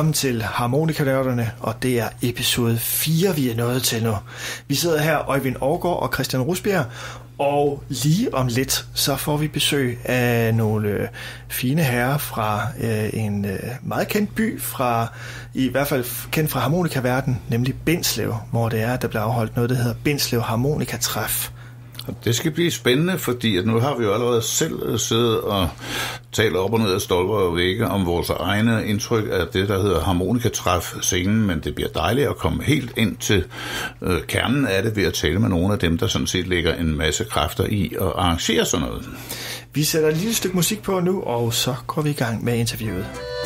velkommen til Harmonika-nørderne, og det er episode 4, vi er nået til nu. Vi sidder her, Øjvind Aagaard og Christian Rusbjerg, og lige om lidt, så får vi besøg af nogle fine herrer fra en meget kendt by, i hvert fald kendt fra harmonikaverden, nemlig Bindslev, hvor det er, der bliver afholdt noget, der hedder Bindslev Harmonikatræf. Det skal blive spændende, fordi at nu har vi jo allerede selv siddet og talt op og ned af stolper og vægge om vores egne indtryk af det, der hedder harmonikatræf-scenen, men det bliver dejligt at komme helt ind til kernen af det ved at tale med nogle af dem, der sådan set lægger en masse kræfter i at arrangere sådan noget. Vi sætter et lille stykke musik på nu, og så går vi i gang med interviewet.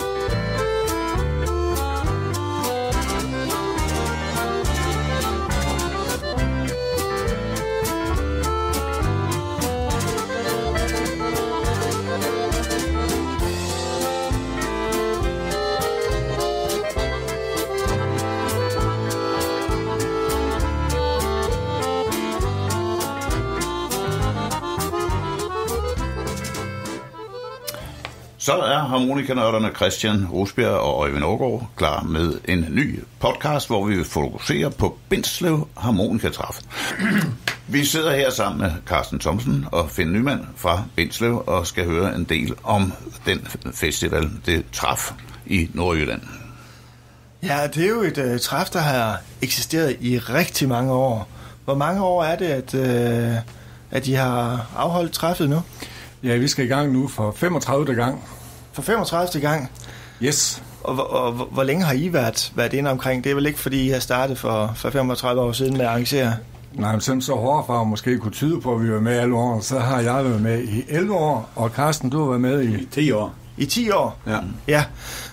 Så er harmonikanørderne Christian Rusbjerg og Øjvind Aagaard klar med en ny podcast, hvor vi vil fokusere på Bindslev Harmonikatræf. Vi sidder her sammen med Carsten Thomsen og Finn Nyman fra Bindslev og skal høre en del om den festival, det træf i Nordjylland. Ja, det er jo et træf, der har eksisteret i rigtig mange år. Hvor mange år er det, at de har afholdt træffet nu? Ja, vi skal i gang nu for 35. gang. For 35. gang? Yes. Og hvor længe har I været inde omkring? Det er vel ikke, fordi I har startet for 35 år siden med at arrangere? Nej, men selvom så hårdfar måske kunne tyde på, at vi var med alle år, så har jeg været med i 11 år, og Carsten, du har været med i 10 år. I 10 år? Ja.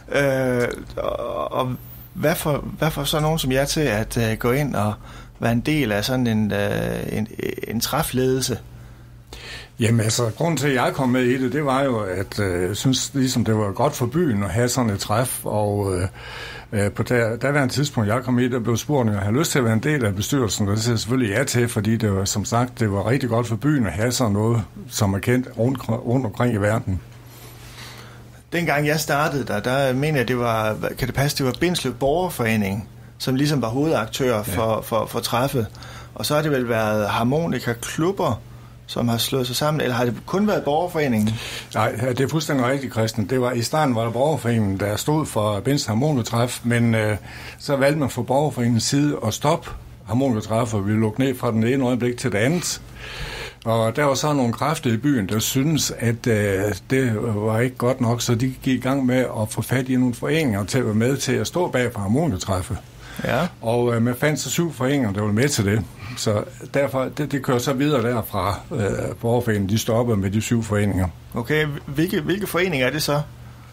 Og hvad får så nogen som jer til at gå ind og være en del af sådan en træfledelse? Jamen altså, grunden til, at jeg kom med i det var jo, at jeg synes ligesom, det var godt for byen at have sådan et træf, og på daværende tidspunkt, jeg kom med i det, blev spurgt, om jeg havde lyst til at være en del af bestyrelsen, og det siger jeg selvfølgelig ja til, fordi det var, som sagt, det var rigtig godt for byen at have sådan noget, som er kendt rundt omkring i verden. Dengang jeg startede der mener jeg, det var Bindslev Borgerforening, som ligesom var hovedaktør for træffet, og så har det vel været harmonikaklubber, som har slået sig sammen, eller har det kun været borgerforeningen? Nej, det er fuldstændig rigtigt, Christian. Det var, i starten var der borgerforeningen, der stod for Bindslev Harmonikatræf, men så valgte man fra borgerforeningens side at stoppe harmonikatræf, og vi lukke ned fra den ene øjeblik til det andet. Og der var så nogle kræfter i byen, der syntes, at det var ikke godt nok, så de gik i gang med at få fat i nogle foreninger til at være med til at stå bag for harmonikatræffe. Ja. Og man fandt så 7 foreninger, der var med til det. Så derfor, det kører så videre derfra. Borgerforeningen, de stopper med de 7 foreninger. Okay, hvilke foreninger er det så?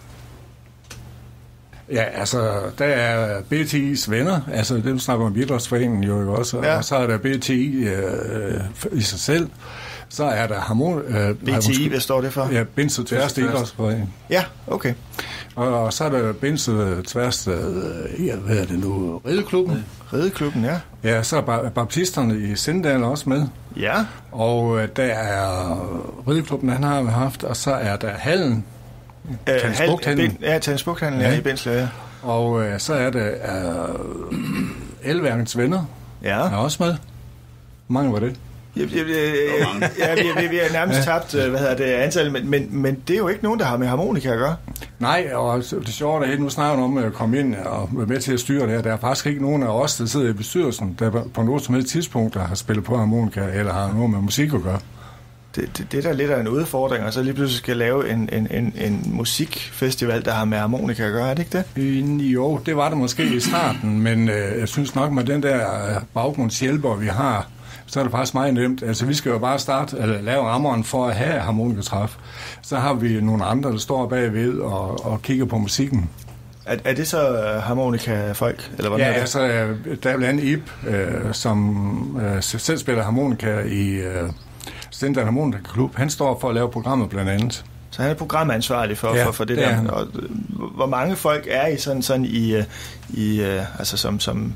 Ja, altså, der er BTI's venner, altså dem snakker om Idrætsforeningen jo også, ja. Og så er der BTI i sig selv. Så er der BTI, hvad står det for? Ja, Bindslev Tværs Idrætsforening. Ja, okay. Og så er der Bindslev Tværs, hvad er det nu, Rideklubben. Rideklubben, ja. Ja, så er baptisterne i Sindal også med. Ja. Og der er Rideklubben, han har haft, og så er der Hallen. Tandsbugthandlen. Ja, Tandsbugthandlen, ja, i Bindslev, ja. Og så er der Elværkens Venner. Ja. Er også med. Hvor mange var det? Vi har nærmest tabt antallet, men det er jo ikke nogen, der har med harmonika at gøre. Nej, og det sjove er, at nu snakker om at komme ind og være med til at styre det her. Der er faktisk ikke nogen af os, der sidder i bestyrelsen, der på noget som helst tidspunkt der har spillet på harmonika, eller har noget med musik at gøre. Det er da lidt af en udfordring, og så lige pludselig skal lave en musikfestival, der har med harmonika at gøre, er det ikke det? Jo, det var det måske i starten, men jeg synes nok med den der baggrundshjælper, vi har, så er det faktisk meget nemt. Altså, vi skal jo bare lave rammeren for at have harmonikatræf. Så har vi nogle andre, der står bagved og kigger på musikken. Er det så harmonikafolk? Eller hvordan ja, altså, der er blandt andet Ib, som selv spiller harmonika i Sindal Harmonikaklub. Han står for at lave programmet blandt andet. Så han er programansvarlig for det der. Og hvor mange folk er I sådan i altså som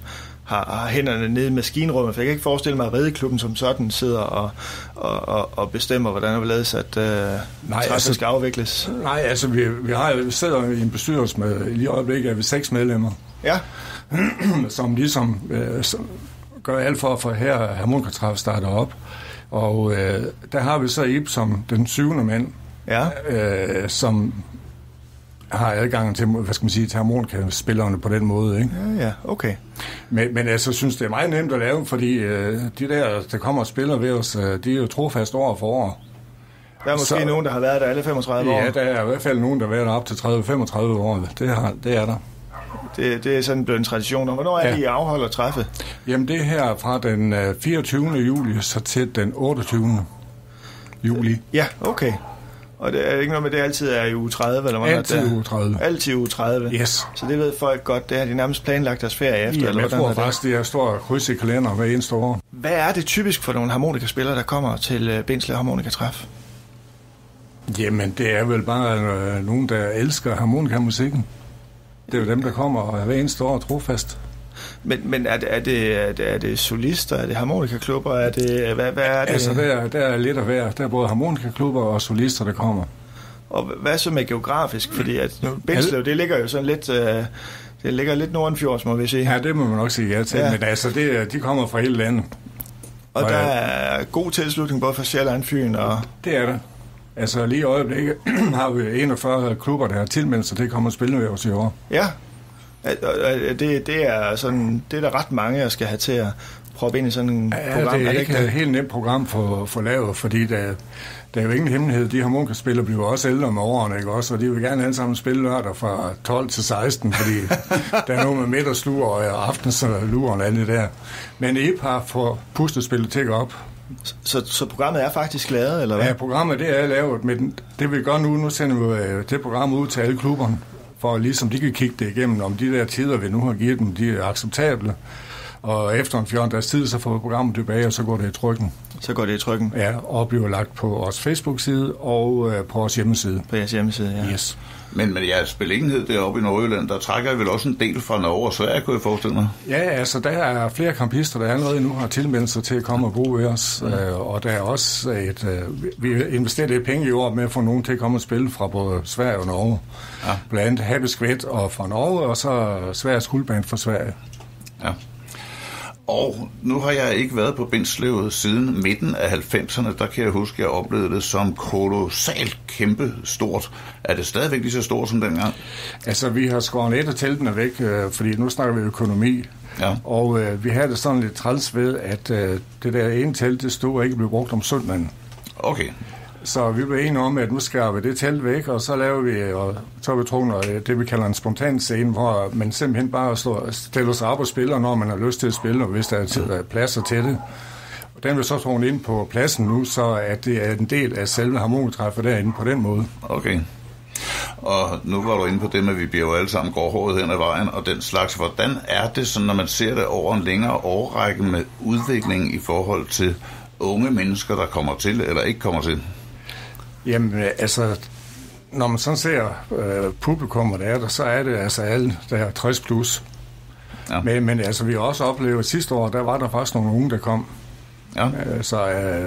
har hænderne nede i maskinrummet, for jeg kan ikke forestille mig, at Rideklubben som sådan sidder og bestemmer, hvordan det vil at træffen skal afvikles. Nej, altså vi sidder i en bestyrelse med, lige i øjeblikket er vi 6 medlemmer, ja. som ligesom gør alt for at få her harmonikatræf starter op. Og der har vi så Ib som den 7. mand, ja. Som har adgang til, til harmonikaspillerne på den måde, ikke? Ja, okay. Men altså, synes det er meget nemt at lave, fordi de der kommer og spiller ved os, de er jo trofast år for år. Der er måske nogen, der har været der alle 35 år. Ja, der er i hvert fald nogen, der har været der op til 30-35 år. Det er der. Det er sådan blevet en tradition. Og hvornår er det, I afholder træffet? Jamen, det er her fra den 24. juli så til den 28. juli. Ja, okay. Og det er ikke noget med, det altid er i uge 30? Eller altid uge 30. Altid uge 30? Yes. Så det ved folk godt, det har de nærmest planlagt deres ferie efter? Ja, eller jeg tror faktisk, det er stor kryds i kalender hver eneste år. Hvad er det typisk for nogle harmonikaspillere, der kommer til Bindslev Harmonikatræf? Jamen, det er vel bare nogen, der elsker harmonikamusikken. Det er jo dem, der kommer hver eneste år trofast. Men er det solister, er det harmonikaklubber, er det, hvad er det? Altså, der er lidt af hver. Der er både harmonikaklubber og solister, der kommer. Og hvad så med geografisk? Fordi at Bindslev, det ligger jo sådan lidt... det ligger lidt nordenfjords, må vi sige. Ja, det må man nok sige ja til. Ja. Men altså, de kommer fra hele landet. Og der er god tilslutning både fra Sjælland, Fyn og... Det er der. Altså, lige i øjeblikket har vi 41 klubber, der har tilmeldt sig til at komme og spille med os i år. Ja. Det er der ret mange, jeg skal have til at proppe ind i sådan en program. Det er ikke et helt nemt program for lavet, fordi der er jo ingen hemmelighed. De harmonikaspillere bliver også ældre med årene, ikke også? Og de vil gerne alle sammen spille lørdag fra 12 til 16, fordi der er noget med middagslur og aftensluren og alt det der. Men Ib har fået puslespillet til op. Så programmet er faktisk lavet, eller hvad? Ja, programmet det er lavet, men det vi gør nu sender vi det program ud til alle klubberne, for ligesom de kan kigge det igennem, om de der tider, vi nu har givet dem, de er acceptable. Og efter en 14 dages tid, så får vi programmet tilbage, og så går det i trykken. Så går det i trykken? Ja, og bliver lagt på vores Facebook-side og på vores hjemmeside. På jeres hjemmeside, ja. Yes. Men jeres beliggenhed deroppe i Nordjylland, der trækker I vel også en del fra Norge og Sverige, kunne jeg forestille mig? Ja, altså der er flere kampister, der allerede nu har tilmeldt sig til at komme og bo ved os. Og der er også vi investerer lidt penge i år med at få nogen til at komme og spille fra både Sverige og Norge. Ja. Blandt andet Happy Skvæt og fra Norge, og så Sveriges Guldband fra Sverige. Ja. Og nu har jeg ikke været på Bindslev siden midten af 90'erne. Der kan jeg huske, at jeg oplevede det som kolossalt kæmpe stort. Er det stadigvæk lige så stort som dengang? Altså, vi har skåret et af teltene væk, fordi nu snakker vi økonomi. Ja. Og vi havde det sådan lidt træls ved, at det der ene telt, det stod og ikke blev brugt om søndagen. Okay. Så vi blev enige om, at nu skærer vi det telt væk, og så laver vi, og så har vi trukket det, vi kalder en spontan scene, hvor man simpelthen bare stiller sig op og spiller, når man har lyst til at spille, og hvis der er pladser til det. Og den vil så trukket ind på pladsen nu, så at det er en del af selve harmonikatræffet derinde på den måde. Okay. Og nu var du inde på det med, at vi bliver jo alle sammen gråhåret hen ad vejen, og den slags. Hvordan er det, sådan, når man ser det over en længere årrække med udviklingen i forhold til unge mennesker, der kommer til eller ikke kommer til? Jamen, altså, når man sådan ser publikum, der er der, så er det altså alle, der er 60 plus. Ja. Men altså, vi har også oplevet, at sidste år, der var der faktisk nogle unge, der kom. Ja. Så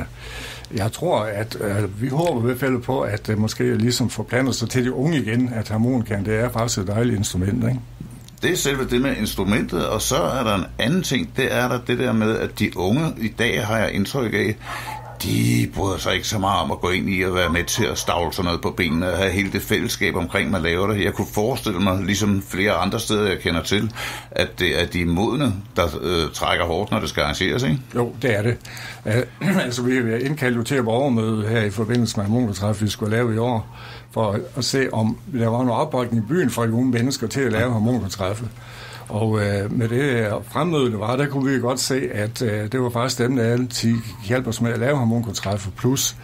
jeg tror, at vi håber i hvert fald på, at det måske ligesom forplanter sig til de unge igen, at harmonikaen, det er faktisk et dejligt instrument, ikke? Det er selve det med instrumentet, og så er der en anden ting, det er der det der med, at de unge i dag, har jeg indtryk af, de bryder sig ikke så meget om at gå ind i at være med til at stavle sådan noget på benene og have hele det fællesskab omkring, man laver det. Jeg kunne forestille mig, ligesom flere andre steder, jeg kender til, at det er de modne, der trækker hårdt, når det skal arrangeres, ikke? Jo, det er det. Altså, vi har indkaldt jo til et borgermøde her i forbindelse med harmonikatræf, vi skulle lave i år, for at se, om der var noget opbakning i byen for de unge mennesker til at lave harmonikatræffe. Og med det fremmøde, der var, der kunne vi godt se, at det var faktisk dem, der altid hjalp os med at lave harmonikatræffe, plus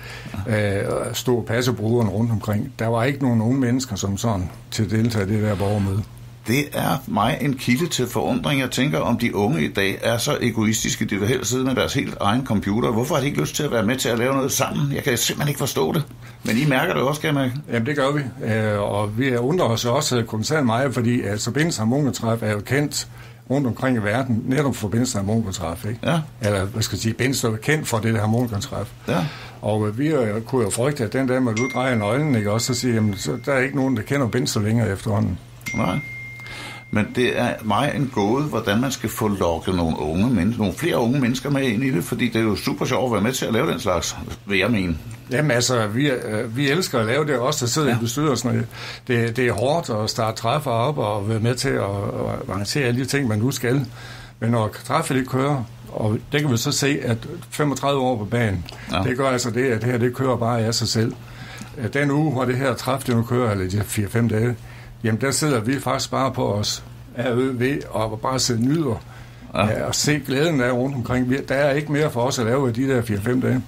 stå og passe brugerne rundt omkring. Der var ikke nogen unge mennesker som sådan til at deltage i det der borgermøde. Det er mig en kilde til forundring. Jeg tænker, om de unge i dag er så egoistiske, de vil helst sidde med deres helt egen computer. Hvorfor har de ikke lyst til at være med til at lave noget sammen? Jeg kan simpelthen ikke forstå det. Men I mærker det også, kan jeg mærke? Jamen, det gør vi. Og vi undrer os også konstant meget, fordi altså Bindslev Harmonikatræf er jo kendt rundt omkring i verden, netop for Bindslev Harmonikatræf, ikke? Ja. Eller, hvad skal jeg sige, Bindslev er kendt for det der harmonikatræf. Ja. Og vi kunne jo frygte, at den dag, man uddrejer nøglen, ikke? Også så sige, jamen, så der er ikke nogen, der kender Bindslev længere efterhånden. Nej. Men det er mig en gåde, hvordan man skal få lukket nogle flere unge mennesker med ind i det, fordi det er jo super sjovt at være med til at lave den slags, vil jeg mene. Jamen altså, vi elsker at lave det også, der sidder i bestyrelsen. Det er hårdt at starte træffer op og være med til at arrangere alle de ting, man nu skal. Men når træffet ikke kører, og det kan vi så se, at 35 år på banen, det gør altså det, at her det kører bare af sig selv. Den uge, hvor det her træf, det nu kører, eller de 4-5 dage, jamen der sidder vi faktisk bare på os ved og bare sidde nyder og se glæden af rundt omkring. Der er ikke mere for os at lave af de der 4-5 dage.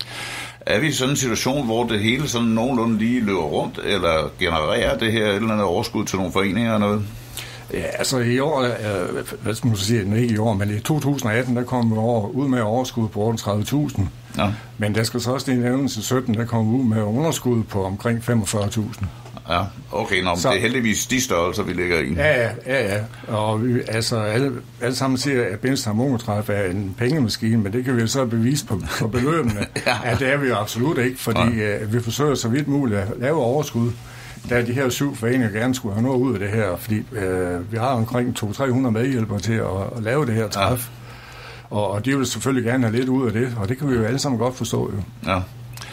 Er vi i sådan en situation, hvor det hele sådan nogenlunde lige løber rundt, eller genererer det her et eller andet overskud til nogle foreninger eller noget? Ja, altså i år, hvad skal man sige, ikke i år, men i 2018, der kom vi ud med overskud på 38.000. Ja. Men der skal så også lige nævnes i 17, der kom vi ud med underskud på omkring 45.000. Ja, okay, men det er heldigvis de størrelser, vi ligger i. Ja. Og vi, altså, alle sammen siger, at Bindslev Harmonikatræf er en pengemaskine, men det kan vi jo så bevise på beløbene, at det er vi jo absolut ikke, fordi vi forsøger så vidt muligt at lave overskud, da de her 7 foreninger gerne skulle have noget ud af det her, fordi vi har omkring 200-300 medhjælpere til at lave det her træf, og de vil selvfølgelig gerne have lidt ud af det, og det kan vi jo alle sammen godt forstå jo. Ja.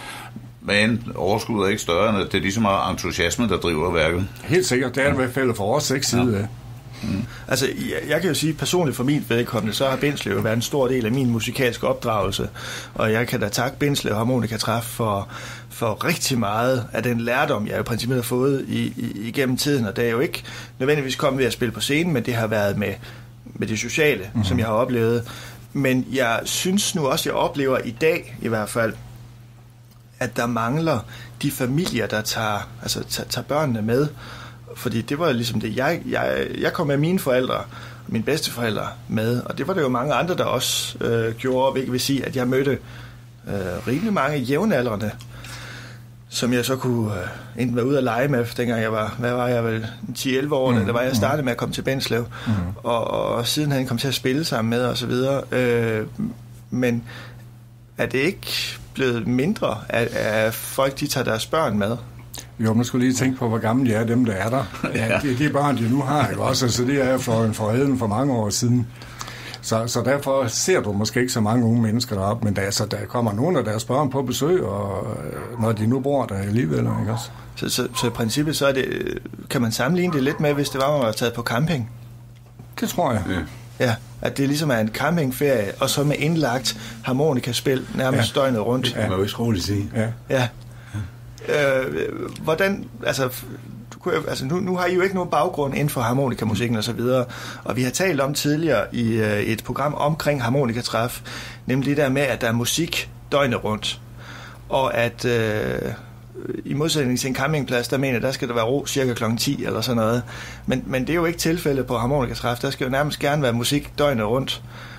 Men overskuddet er ikke større, end det er lige så meget entusiasme, der driver værket. Helt sikkert, det er det i hvert fald for os 6 side af. Altså, jeg kan jo sige personligt for mit vedkommende, så har Bindslev været en stor del af min musikalske opdragelse, og jeg kan da takke Bindslev Harmonikatræf for rigtig meget af den lærdom, jeg i princippet har fået igennem tiden, og det er jo ikke nødvendigvis kommet ved at spille på scenen, men det har været med det sociale, som jeg har oplevet. Men jeg synes nu også, jeg oplever i dag i hvert fald, at der mangler de familier, der tager børnene med. Fordi det var ligesom det, jeg kom med mine forældre, mine bedsteforældre med, og det var det jo mange andre, der også gjorde, hvilket vil sige, at jeg mødte rimelig mange jævnaldrende, som jeg så kunne enten være ude at lege med, dengang jeg var, vel 10-11 år, da var jeg startede med at komme til Bindslev, og sidenhen kom til at spille sammen med, og så videre. Men er det ikke blevet mindre, at folk de tager deres børn med? Jo, man skulle lige tænke på, hvor gamle de er, dem der er der. Ja, de børn, de nu har, ikke også? Altså, det er for mange år siden. Så derfor ser du måske ikke så mange unge mennesker deroppe, men der kommer nogle af deres børn på besøg, og når de nu bor der alligevel, ikke også? Så i princippet, så er det, kan man sammenligne det lidt med, hvis det var, man var taget på camping? Det tror jeg. Ja, at det ligesom er en campingferie, og så med indlagt harmonikaspil nærmest døgnet rundt. Det kan man jo ikke roligt sige. Ja. Hvordan, nu har I jo ikke nogen baggrund inden for harmonikamusikken og så videre, og vi har talt om tidligere i et program omkring harmonikatræf, nemlig det der med, at der er musik døgnet rundt, og at i modsætning til en campingplads, der mener, der skal der være ro cirka kl. 10 eller sådan noget, men det er jo ikke tilfældet på harmonikatræf, der skal jo nærmest gerne være musik døgnet rundt,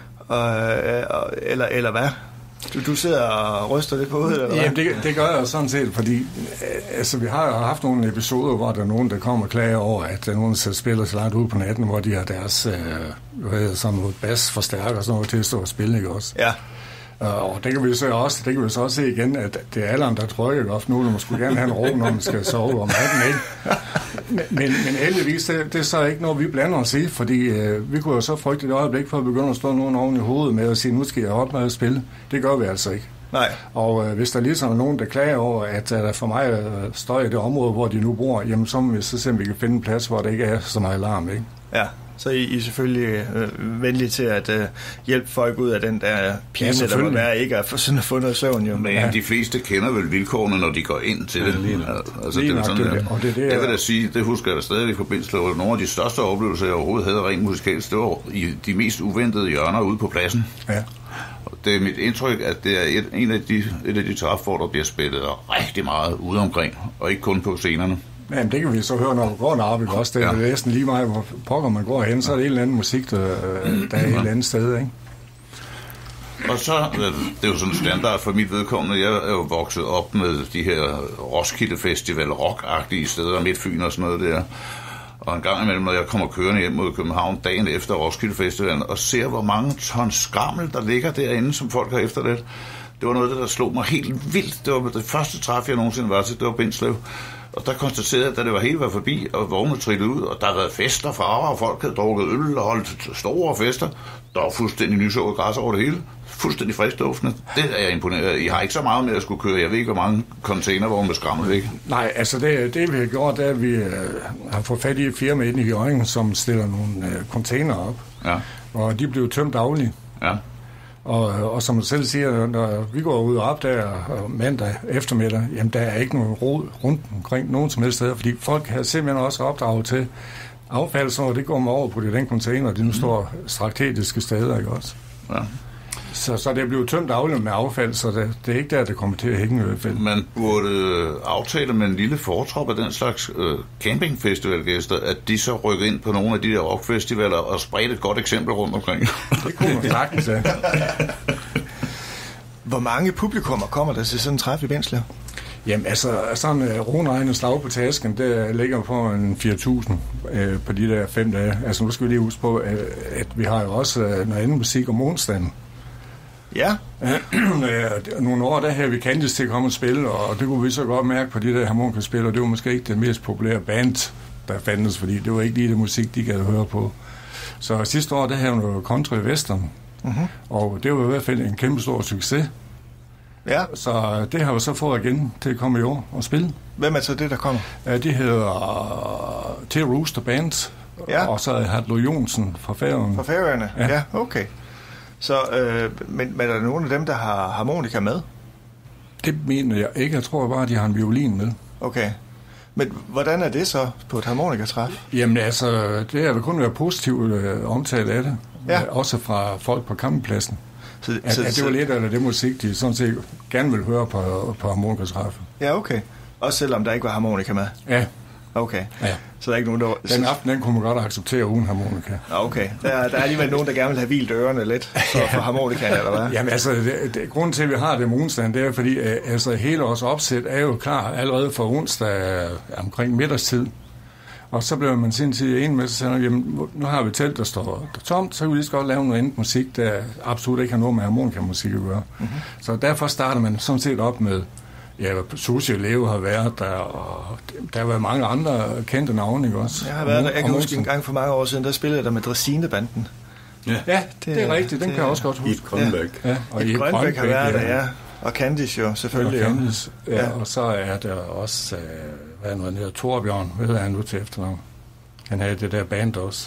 eller hvad? Du sidder og ryster lidt på hovedet, eller hvad? Jamen, det gør jeg sådan set, fordi vi har haft nogle episoder, hvor der er nogen, der kommer og klager over, at der er nogen, der spiller så langt ude på natten, hvor de har deres sådan noget basforstærker og sådan noget til at stå og spille, ikke også? Ja. Og det kan vi så også se igen, at det er alderen, der trykker ofte nu, man skulle gerne have en ro, når man skal sove om natten, ikke? Men heldigvis, det er så ikke noget, vi blander os i, fordi vi kunne jo så frygte et øjeblik for at begynde at stå nogen oven i hovedet med at sige, nu skal jeg op med at spille. Det gør vi altså ikke. Nej. Og hvis der ligesom er nogen, der klager over, at der for mig støj i det område, hvor de nu bor, jamen så må vi så se, om vi kan finde en plads, hvor der ikke er så meget alarm, ikke? Ja. Så I er selvfølgelig venlige til at hjælpe folk ud af den der pine, der må være ikke at få noget søvn. Jo. Men de fleste kender vel vilkårene, når de går ind til det. Jeg vil da sige, det husker jeg da stadig i forbindelse med nogle af de største oplevelser, jeg overhovedet havde rent musikalsk. Det var i de mest uventede hjørner ude på pladsen. Ja. Det er mit indtryk, at det er et af de træf, hvor der bliver spillet rigtig meget ude omkring, og ikke kun på scenerne. Jamen, det kan vi så høre, når vi går deroppe, ikke også? Det er næsten lige meget, hvor pokker man går hen, så er det en eller anden musik, der er et eller andet sted, ikke? Og så, det er jo sådan standard for mit vedkommende, jeg er jo vokset op med de her Roskilde Festival, rock-agtige steder, Midtfyn og sådan noget der. Og en gang imellem, når jeg kommer kørende hjem mod København dagen efter Roskilde Festivalen, og ser, hvor mange ton skrammel, der ligger derinde, som folk har efterladt. Det var noget, der slog mig helt vildt. Det var det første træf, jeg nogensinde var til, det var Bindslev. Og der konstaterede jeg, da det var helt var forbi, og vognene trillede ud, og der havde været fester, farver, og folk havde drukket øl og holdt store fester. Der var fuldstændig nysået græs over det hele. Fuldstændig friskduftende. Det er jeg imponeret af. I har ikke så meget med at skulle køre. Jeg ved ikke, hvor mange containervogne med skrammel væk. Nej, altså det vi har gjort, det er, at vi har fået fat i et firma inde i Hjørring, som stiller nogle container op. Ja. Og de blev tømt dagligt. Ja. Og som du selv siger, når vi går ud og opdager mandag eftermiddag, jamen der er ikke nogen rod rundt omkring nogen som helst steder, fordi folk har simpelthen også opdraget til affald, så det går man over på den container, de nu står strategiske steder, ikke også? Ja. Så det er blevet tømt dagligt med affald, så det er ikke der, det kommer til at hænge i hvert fald. Man burde aftale med en lille fortrop af den slags campingfestivalgæster, at de så rykker ind på nogle af de der rockfestivaler og spreder et godt eksempel rundt omkring. Det kunne man sagtens, ja. Hvor mange publikummer kommer der til sådan en træf i Bindslev? Jamen altså, sådan en rundregnet slag på tasken, det ligger på en 4.000 på de der 5 dage. Altså nu skal vi lige huske på, at vi har jo også noget andet musik om onsdagen. Ja. Nogle år der havde vi Candice til at komme og spille, og det kunne vi så godt mærke på de der harmonikaspillere. Det var måske ikke det mest populære band, der fandtes, fordi det var ikke lige det musik, de gad høre på. Så sidste år, der havde vi noget country western, og det var i hvert fald en kæmpe stor succes. Ja. Så det har vi så fået igen til at komme i år og spille. Hvem er så det, der kommer? Det hedder T. Rooster Band, ja. Og så Hadlo Jonsen fra Færøerne. Fra Færøerne, ja, okay. Så, men er der nogen af dem, der har harmonika med? Det mener jeg ikke. Jeg tror bare, at de har en violin med. Okay. Men hvordan er det så på et harmonikatræf? Jamen altså, det har vel kun været positivt omtale af det. Ja. Også fra folk på campingpladsen. Så det var lidt af det musik, de sådan set gerne vil høre på harmonikatræffet. Ja, okay. Også selvom der ikke var harmonika med? Ja. Okay. Ja. Så der er ikke nogen, der... Den aften, den kunne man godt acceptere uden harmonika. Okay. Der er alligevel nogen, der gerne vil have hvilt ørerne lidt for harmonikaen, eller hvad? Jamen altså, grunden til, at vi har det om onsdagen, det er fordi, altså hele vores opsæt er jo klar allerede for onsdag omkring middagstid. Og så bliver man sin tid en med, så siger jamen, nu har vi telt, der står tomt, så kan vi lige så godt lave noget andet musik, der absolut ikke har noget med harmonikamusik at gøre. Mm-hmm. Så derfor starter man sådan set op med, ja, Susie Leo har været der, og der har været mange andre kendte navne, ikke også? Jeg har været der, jeg kan huske en gang for mange år siden, der spillede jeg der med Dressinebanden. Ja, det er rigtigt, den kan jeg også godt huske. I Grønbæk. Ja, og i Grønbæk har været der, ja. Og Candice jo, selvfølgelig. Og Candice, ja. Og så er der også, hvad er noget, der Torbjørn, hvad er han nu til efternavn? Han havde det der band også.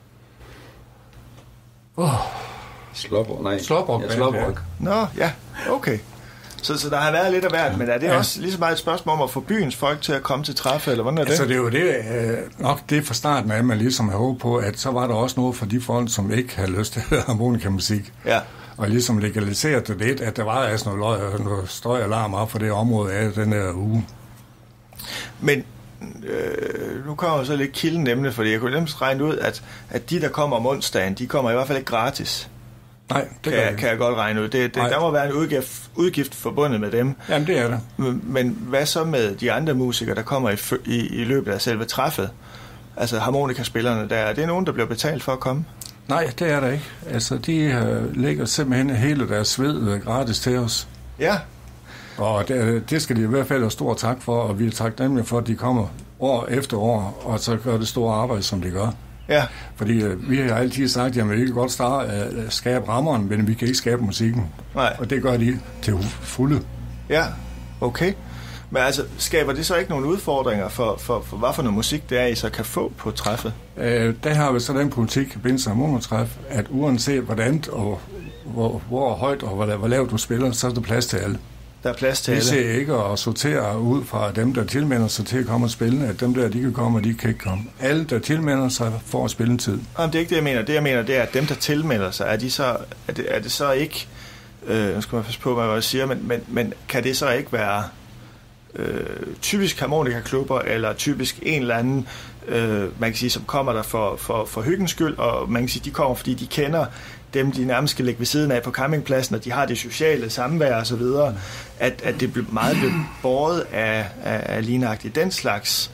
Slåborg. Ja. Nå, ja, okay. Så der har været lidt af hvert, men er det også lige så meget et spørgsmål om at få byens folk til at komme til træffe, eller hvordan er det? Altså det er jo det, nok det fra starten af, at man ligesom har håbet på, at så var der også noget for de folk, som ikke havde lyst til at høre harmonikamusik. Ja. Og ligesom legaliseret det lidt, at der var altså noget støjalarm op for det område af den her uge. Men nu kommer så lidt kilden nemlig, fordi jeg kunne nemlig regne ud, at de, der kommer om onsdagen, de kommer i hvert fald ikke gratis. Nej, det kan jeg godt regne ud. Der må være en udgift forbundet med dem. Jamen, det er det. Men hvad så med de andre musikere, der kommer i løbet af selve træffet? Altså harmonikaspillerne der. Er det nogen, der bliver betalt for at komme? Nej, det er der ikke. Altså, de lægger simpelthen hele deres sved gratis til os. Ja. Og det skal de i hvert fald have stor tak for, og vi er taknemmelige for, at de kommer år efter år, og så gør det store arbejde, som de gør. Ja. Fordi vi har altid sagt, at vi kan godt skabe rammeren, men vi kan ikke skabe musikken. Nej. Og det gør de til fulde. Ja, okay. Men altså, skaber det så ikke nogle udfordringer for hvad for noget musik det er, I så kan få på træffet? Der har vi så den politik, Bindslev Harmonikatræf, at uanset hvordan og hvor højt og hvor lavt du spiller, så er der plads til alle. Der er plads til alle. Vi ser ikke at sortere ud fra dem, der tilmelder sig til at komme og spille, at dem der, de kan komme, og de kan ikke komme. Alle, der tilmelder sig, får at spille en tid. Jamen, det er ikke det, jeg mener. Det, jeg mener, det er, at dem, der tilmelder sig, er det så ikke... Nu skal man passe på, hvad jeg siger, men kan det så ikke være typisk harmonikaklubber, eller typisk en eller anden, man kan sige, som kommer der for hyggens skyld, og man kan sige, de kommer, fordi de kender dem, de nærmest skal ligge ved siden af på campingpladsen, og de har det sociale samvær og så videre, at det meget bliver båret af lignagtigt den slags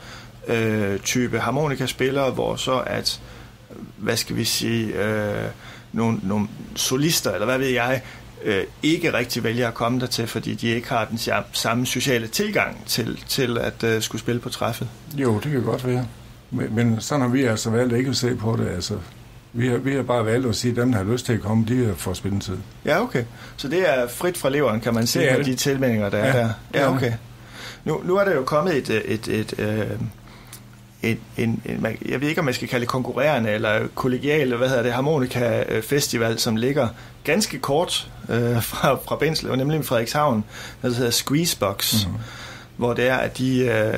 type harmonikaspillere, hvor så at, hvad skal vi sige, nogle solister, eller hvad ved jeg, ikke rigtig vælger at komme dertil, fordi de ikke har den samme sociale tilgang til at skulle spille på træffet. Jo, det kan godt være. Men sådan har vi altså valgt ikke at se på det. Altså, vi har bare valgt at sige, at dem, der har lyst til at komme, de får spilletid. Ja, okay. Så det er frit fra leveren, kan man se, med de tilmeldinger, der er der. Ja, okay. Nu er der jo kommet jeg ved ikke, om man skal kalde det konkurrerende eller kollegial, harmonika festival, som ligger ganske kort fra Bindslev, nemlig Frederikshavn, der hedder Squeezebox, hvor det er, at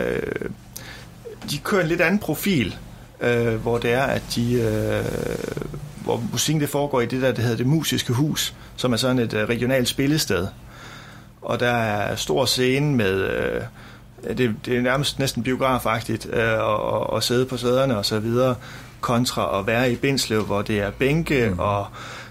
de kører en lidt anden profil, hvor det er, at hvor musikken det foregår i det hedder Det Musiske Hus, som er sådan et regionalt spillested. Og der er stor scene med... Det er nærmest næsten biografagtigt at sidde på sæderne og så videre, kontra at være i Bindslev, hvor det er bænke og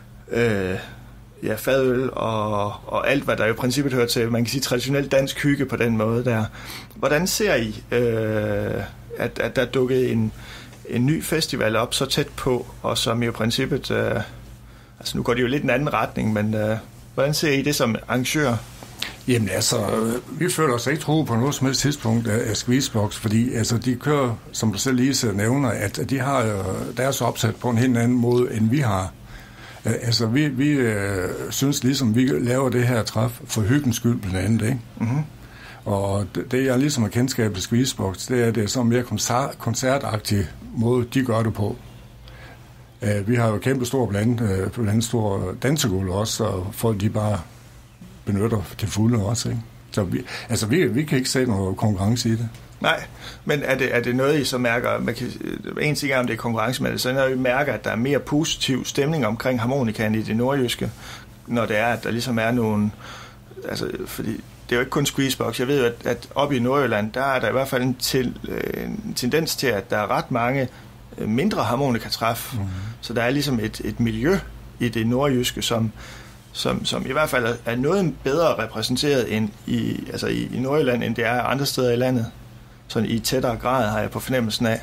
fadøl og alt, hvad der i princippet hører til, man kan sige, traditionelt dansk hygge på den måde der. Hvordan ser I, at der er dukket en ny festival op så tæt på, og som i princippet, altså nu går det jo lidt en anden retning, men hvordan ser I det som arrangør? Jamen altså, vi føler os ikke tro på noget som helst tidspunkt af Squeezebox, fordi altså, de kører, som du selv lige nævner, at de har deres opsat på en helt anden måde, end vi har. Altså, vi synes ligesom, vi laver det her træf for hyggens skyld blandt andet, ikke? Mm-hmm. Og det, jeg ligesom har kendskab til Squeezebox, det er sådan mere koncertagtig måde, de gør det på. Vi har jo kæmpe stor blandt andet stor dansegulv også, og folk de bare benytter til fulde også, ikke? Så vi kan ikke se noget konkurrence i det. Nej, men er det noget, I så mærker, en ting er, om det er konkurrence med det, så når I mærker, at der er mere positiv stemning omkring harmonikaen i det nordjyske, når det er, at der ligesom er nogle, altså, fordi det er jo ikke kun Squeezebox, jeg ved jo, at oppe i Nordjylland, der er der i hvert fald en tendens til, at der er ret mange mindre harmonikatræf, så der er ligesom et miljø i det nordjyske, som i hvert fald er noget bedre repræsenteret end i Nordjylland, end det er andre steder i landet. Sådan i tættere grad har jeg på fornemmelsen af.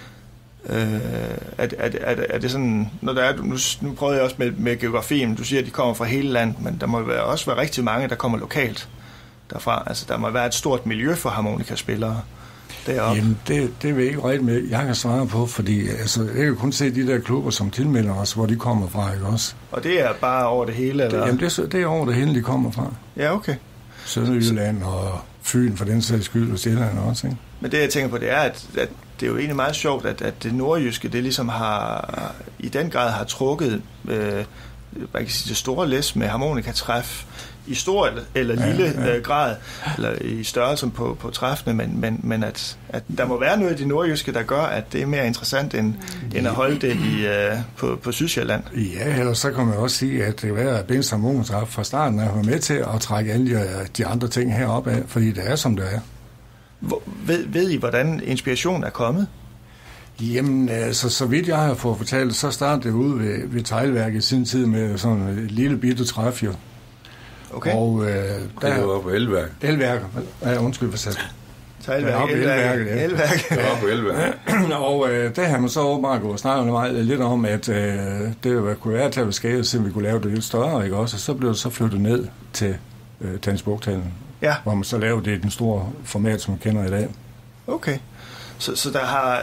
Er det sådan, når der er, nu prøvede jeg også med geografien, du siger, at de kommer fra hele landet, men der må også være rigtig mange, der kommer lokalt derfra. Altså der må være et stort miljø for harmonikaspillere deroppe. Jamen det vil jeg ikke rigtig med, jeg kan svare på, fordi altså, jeg kan kun se de der klubber, som tilmelder os, hvor de kommer fra, ikke også? Og det er bare over det hele, eller? Jamen det er over det hele, de kommer fra. Ja, okay. Sønderjylland og Fyn for den sags skyld, og Sjælland også, ikke? Men det jeg tænker på, det er, at det er jo egentlig meget sjovt, at det nordjyske, det ligesom har, i den grad har trukket, man kan sige, det store læs med harmonikatræf, i stor eller lille grad, eller i størrelse på træffene, men at der må være noget i det nordjyske, der gør, at det er mere interessant, end at holde det på Sydsjælland. Ja, ellers så kan man også sige, at det er Binds Harmonikatræf fra starten er med til at trække alle de andre ting heroppe af, fordi det er, som det er. Ved I, hvordan inspiration er kommet? Jamen, altså, så vidt jeg har fået fortalt, så startede det ude ved teglværket i sin tid med sådan et lille bitte træf, jo. Okay. Og der var på elværk. Elværk. Ja, undskyld for sæt. Teglværk. Elværk. Det var på elværk. Og der har man så åbenbart gået og snakket lidt om, at det kunne være til at skade, så vi kunne lave det lidt større, ikke også? Og så blev det så flyttet ned til Tandsbugthallen, hvor man så lavede det i den store format, som man kender i dag. Okay. Så der har...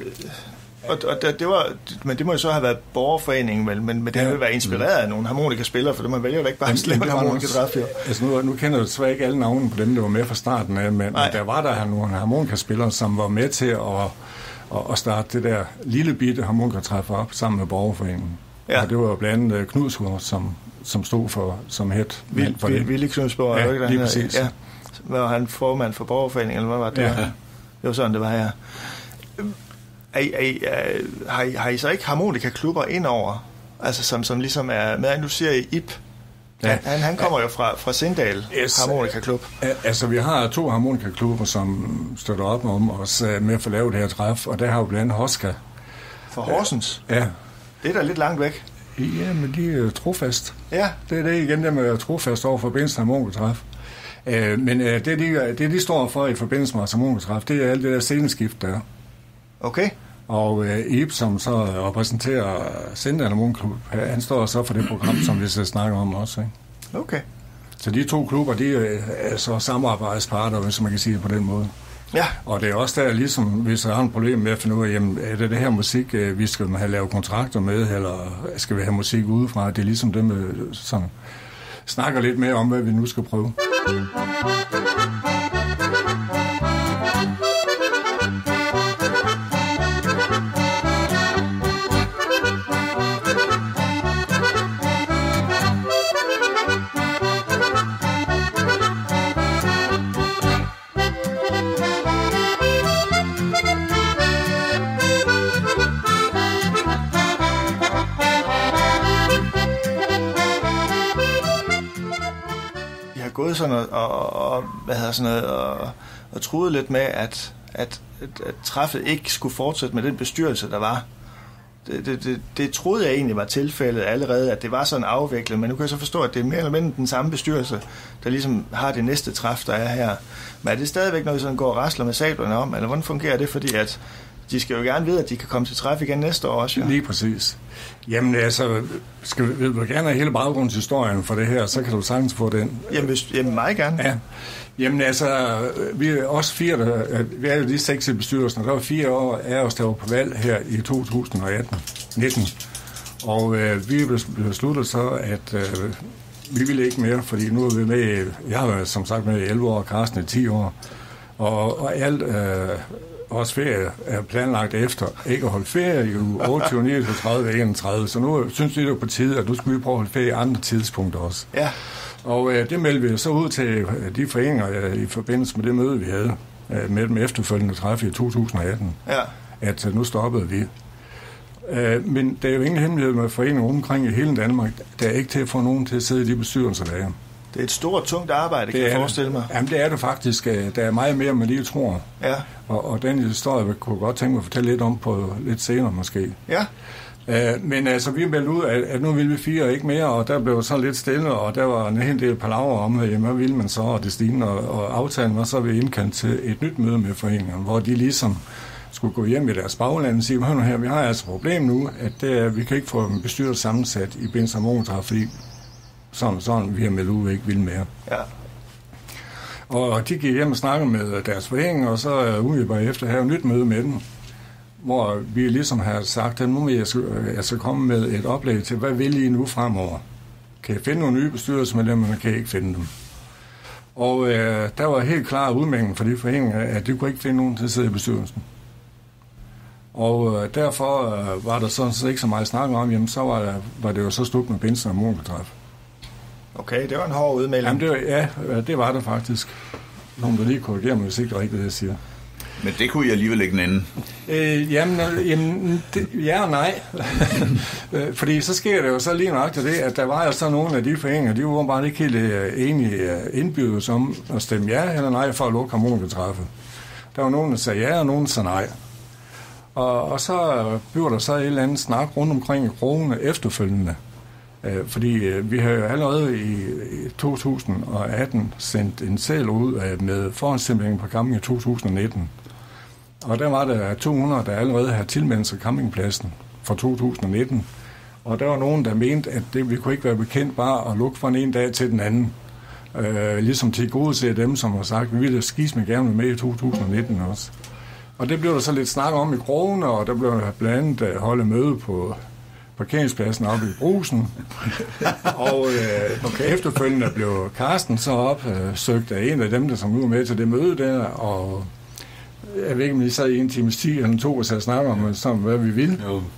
men det må jo så have været borgerforeningen, men det har jo været inspireret af nogle harmonikaspillere, for man vælger jo ikke bare at lave en harmonikatræf. Altså nu kender jeg desværre ikke alle navnene på dem, der var med fra starten af, men der var der nogle harmonikaspillere, som var med til at starte det der lille bitte harmonikatræf op sammen med borgerforeningen. Ja. Og det var jo blandt andet Knudsgaard, som stod for som head. Ville Knudsgaard, ja, ikke? Lige præcis. Ja. Var han formand for borgerforeningen, eller hvad var det? Ja. Det var sådan, det var her. Har I så ikke harmonikaklubber indover? Altså som ligesom er med, nu siger I Ip. Ja. Han kommer jo fra Sindal Harmonikaklub. Altså vi har 2 harmonikaklubber, som støtter op om os med at få lavet det her træf, og der har jo blandt andet Hoska. For Horsens? Ja. Det er da lidt langt væk. Ja, men de er trofast. Ja. Det er det igen, der med trofast over forbindelse med harmonikatræf. Men det de står for i forbindelse med harmonikatræf, det er alt det der sceneskift der. Okay. Og Ib, som så repræsenterer Center Harmonklub, han står så for det program, som vi skal snakke om også. Ikke? Okay. Så de 2 klubber, de er så samarbejdspartnere, hvis man kan sige det på den måde. Ja. Og det er også der, ligesom hvis jeg har et problem med at finde ud af, jamen, er det her musik, vi skal have lavet kontrakter med, eller skal vi have musik udefra? Det er ligesom dem, som snakker lidt mere om, hvad vi nu skal prøve. Gået sådan og troede lidt med, at træffet ikke skulle fortsætte med den bestyrelse, der var. Det troede jeg egentlig var tilfældet allerede, at det var sådan afviklet, men nu kan jeg så forstå, at det er mere eller mindre den samme bestyrelse, der ligesom har det næste træf, der er her. Men er det stadigvæk noget, sådan går og rasler med sablerne om, eller hvordan fungerer det? Fordi at de skal jo gerne vide, at de kan komme til træf igen næste år også. Jo. Lige præcis. Jamen altså, vil du gerne have hele baggrundshistorien for det her, så kan du sagtens få den. Jamen meget gerne. Ja. Jamen altså, vi er også 4, vi er jo de 6 i bestyrelsen, og der var 4 år af os, der var på valg her i 2019. Og vi besluttede så, at vi ville ikke mere, fordi nu er vi med, jeg har været som sagt med i 11 år, og Carsten i 10 år, og alt vores ferie er planlagt efter ikke at holde ferie i uge 28, 29, 30, 31, så nu synes vi det er på tide, at nu skal vi prøve at holde ferie i andre tidspunkter også. Ja. Og det meldte vi så ud til de foreninger i forbindelse med det møde, vi havde med dem efterfølgende træf i 2018, at nu stoppede vi. Men der er jo ingen hemmelighed med foreninger omkring i hele Danmark, der er ikke til at få nogen til at sidde i de bestyrelser, der er. Det er et stort, tungt arbejde, kan jeg forestille mig. Jamen, det er det faktisk. Der er meget mere, man lige tror. Ja. Og den historie kunne jeg godt tænke mig at fortælle lidt om på lidt senere måske. Ja. Men altså, vi meldte ud, at nu ville vi 4 ikke mere, og der blev så lidt stille, og der var en hel del palaver om, hvad ville man så, og det stigende, og aftalen var så ved indkaldt til et nyt møde med foreningerne, hvor de ligesom skulle gå hjem i deres bagland og sige, hør nu her, vi har altså et problem nu, at vi kan ikke få en bestyrelse sammensat i Binds Harmonitræf, fordi sådan, vi har meldt ud, ikke vil mere. Ja. Og de gik hjem og snakkede med deres foreninger, og så umiddelbart efter have et nyt møde med dem, hvor vi ligesom har sagt, at nu vil jeg skal komme med et oplæg til, hvad vil I nu fremover? Kan I finde nogle nye bestyrelsesmedlemmer, eller kan I ikke finde dem? Og der var helt klar udmelding for de foreninger, at de kunne ikke finde nogen til at sidde i bestyrelsen. Og derfor var der sådan ikke så meget snak om, jamen så var det jo så slut med Binds Harmonitræf. Okay, det var en hård udmelding. Jamen det var det faktisk. Nogen der lige korrigerer mig, hvis ikke det er rigtigt, det jeg siger. Men det kunne I alligevel ikke nænde. Ja og nej. Fordi så sker det jo så lige nøjagtigt det, at der var jo så nogle af de foreninger, de var bare ikke helt enige indbydes om at stemme ja eller nej for at lukke Harmonitræffet. Der var nogen, der sagde ja, og nogen, der sagde nej. Og så bliver der så et eller andet snak rundt omkring i krogene efterfølgende. Fordi vi har jo allerede i 2018 sendt en seddel ud med forhåndsstemningen på camping i 2019. Og der var der 200, der allerede havde tilmeldt sig campingpladsen for 2019. Og der var nogen, der mente, at vi kunne ikke være bekendt bare at lukke fra en dag til den anden. Ligesom til gode se dem, som har sagt, at vi ville skisme gerne med i 2019 også. Og det blev der så lidt snak om i krogene, og der blev blandt andet holdt møde på parkeringspladsen oppe i Brusen. Og efterfølgende blev Carsten så opsøgt af en af dem, der som nu var med til det møde der, og jeg ved ikke, om de sad i 1 times 10 eller 2 og så snakke om, hvad vi ville.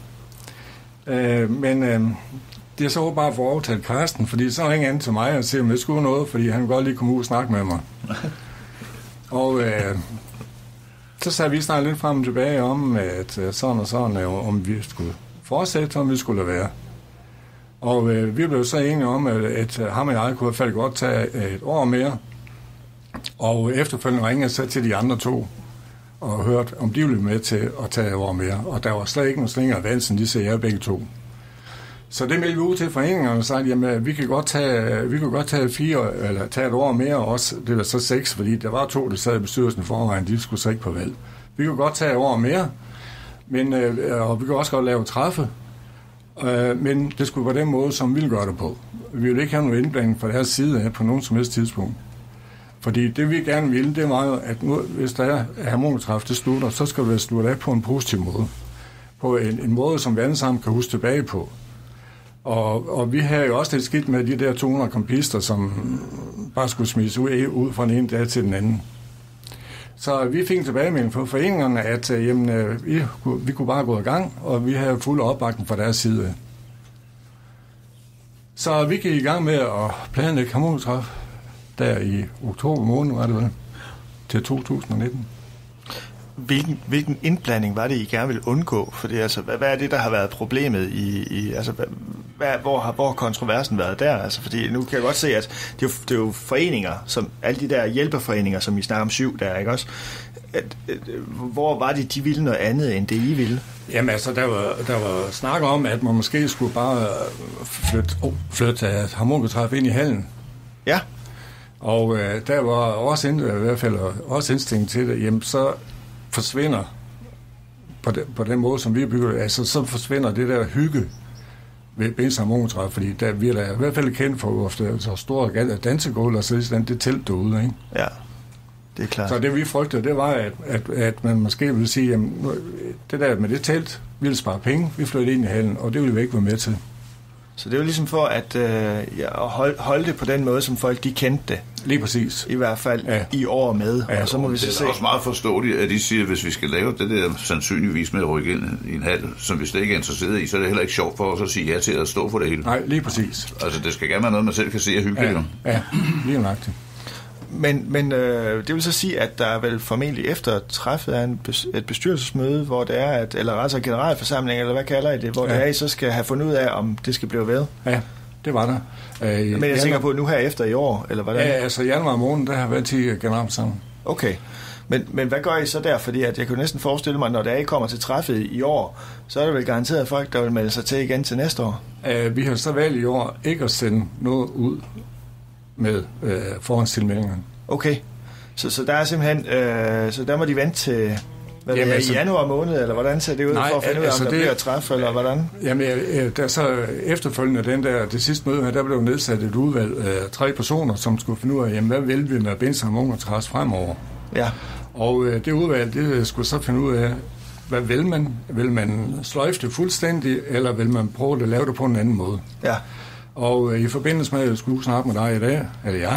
Men det er så bare for at overtale Carsten, fordi så ringer han til mig og siger, om jeg skulle noget, fordi han godt lige komme ud og snakke med mig. Og så sagde vi snart lidt frem og tilbage om, at sådan og sådan, om vi skulle fortsætte, om vi skulle lade være. Og vi blev så enige om, at ham og jeg kunne faldt godt tage et år mere. Og efterfølgende ringede jeg så til de andre 2 og hørte, om de ville med til at tage et år mere. Og der var slet ikke nogen slinger af vansen, de sagde jeg begge 2. Så det meldte vi ud til foreningerne og sagde, jamen vi kan godt tage 4, eller tage et år mere også. Det var så 6, fordi der var 2, der sad i bestyrelsen i forvejen, de skulle så ikke på valg. Vi kunne godt tage et år mere, Men, og vi kan også godt lave træffe, men det skulle være den måde, som vi vil gøre det på. Vi vil ikke have nogen indblanding fra deres side af på nogen som helst tidspunkt. Fordi det vi gerne ville, det var jo, at nu, hvis der er harmonikatræf, det slutter, så skal det være sluttet af på en positiv måde. På en måde, som vi alle sammen kan huske tilbage på. Og vi havde jo også lidt skidt med de der 200 kompister, som bare skulle smides ud fra den ene dag til den anden. Så vi fik tilbagemelding på foreningerne, at vi kunne bare gå i gang, og vi havde fuld opbakning fra deres side. Så vi gik i gang med at planlægge harmonikatræf der i oktober måned, var det vel, til 2019. Hvilken indblanding var det, I gerne ville undgå? Fordi altså, hvad er det, der har været problemet altså, hvor har kontroversen været der? Altså, fordi nu kan jeg godt se, at det er jo foreninger, som alle de der hjælperforeninger, som I snakker om 7 der, ikke også? Hvor var det, de ville noget andet, end det I ville? Jamen altså, der var snak om, at man måske skulle bare flytte harmonikatræf ind i hallen. Ja. Og der var også i hvert fald også indstilling til det, jamen så forsvinder på den måde, som vi bygger, altså så forsvinder det der hygge ved Bens harmonikatræf, fordi der vi er der i hvert fald kendt for så store dansegulv og sådan det telt derude, ikke? Ja, det er klart. Så det vi frygtede, det var, at man måske ville sige, jamen det der med det telt, vi vil spare penge, vi flytter ind i hallen, og det vil vi ikke være med til. Så det er jo ligesom for at holde det på den måde, som folk de kendte det. Lige præcis. I hvert fald i år med. Ja, og så må vi så se. Det er også meget forståeligt, at de siger, at hvis vi skal lave det der sandsynligvis med at rykke ind i en hal, som vi slet ikke er interesseret i, så er det heller ikke sjovt for os at sige ja til at stå for det hele. Nej, lige præcis. Altså det skal gerne være noget, man selv kan se og hyggeligt. Ja, lige nøjagtigt. Men det vil så sige, at der er vel formentlig efter træffet af et bestyrelsesmøde, hvor det er, eller altså generalforsamling, eller hvad kalder I det, hvor det er, I så skal have fundet ud af, om det skal blive ved? Ja, det var der. Men jeg tænker på nu her efter i år, eller hvordan? Ja, altså januar måned, der har været 10 generalforsamling. Okay. Men hvad gør I så der? Fordi at jeg kan næsten forestille mig, når det er, I kommer til træffet i år, så er der vel garanteret folk, der vil melde sig til igen til næste år? Vi har så valgt i år ikke at sende noget ud med forhåndstilmeldingerne. Okay, så der er simpelthen, så der må de vente til i januar måned, eller hvordan ser det ud, for at finde ud af, om der bliver træf, eller hvordan? Jamen, der så efterfølgende det sidste møde her, der blev nedsat et udvalg af 3 personer, som skulle finde ud af, jamen, hvad vil vi med Bens harmonikatræf fremover? Ja. Og det udvalg, det skulle så finde ud af, hvad vil man? Vil man sløjfe det fuldstændig, eller vil man prøve at lave det på en anden måde? Ja. Og i forbindelse med, at jeg skulle snakke med dig i dag, eller jeg,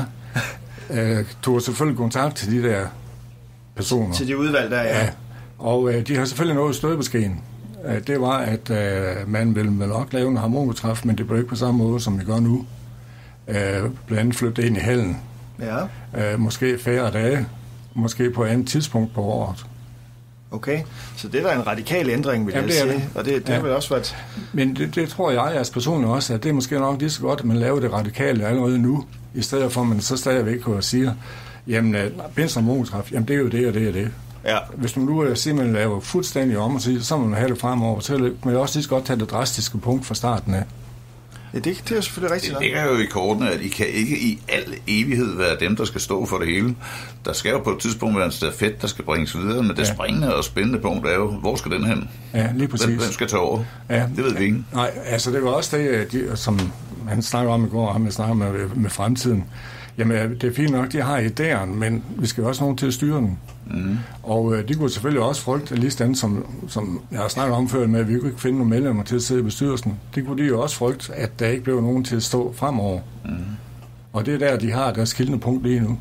tog selvfølgelig kontakt til de der personer. Til de udvalg der, ja. Og de har selvfølgelig noget i stødebeskeden. Det var, at man vil nok lave en harmonikatræf, men det bliver ikke på samme måde, som vi gør nu. Blandt andet flytte ind i hallen. Ja. Måske færre dage. Måske på et andet tidspunkt på året. Okay, så det er en radikal ændring, vil jeg sige. Og det vil også være... Men det tror jeg altså personligt også, at det er måske nok lige så godt, at man laver det radikale allerede nu, i stedet for, at man så stadigvæk kan sige, jamen, Bens harmonikatræf, jamen, det er jo det, og det er det. Ja. Hvis man nu simpelthen laver fuldstændig om og siger, så må man have det fremover, så kan man også lige så godt tage det drastiske punkt fra starten af. Ja, det er jo selvfølgelig rigtigt. Det ligger jo i kortene, at I kan ikke i al evighed være dem, der skal stå for det hele. Der skal jo på et tidspunkt være en stafet, der skal bringes videre, men det springende og spændende punkt er jo, hvor skal den hen? Ja, lige præcis. Hvem skal tage over? Ja. Det ved vi ikke. Nej, altså det var også det, som han snakker om i går, og han snakker med fremtiden. Jamen, det er fint nok, de har idéerne, men vi skal også nogen til at styre den. Mm. Og de kunne selvfølgelig også frygte, lige sådan som jeg har snakket om før, med at vi ikke finde nogle medlemmer til at sidde i bestyrelsen. Det kunne de jo også frygte, at der ikke blev nogen til at stå fremover. Mm. Og det er der, de har deres skillende punkt lige nu.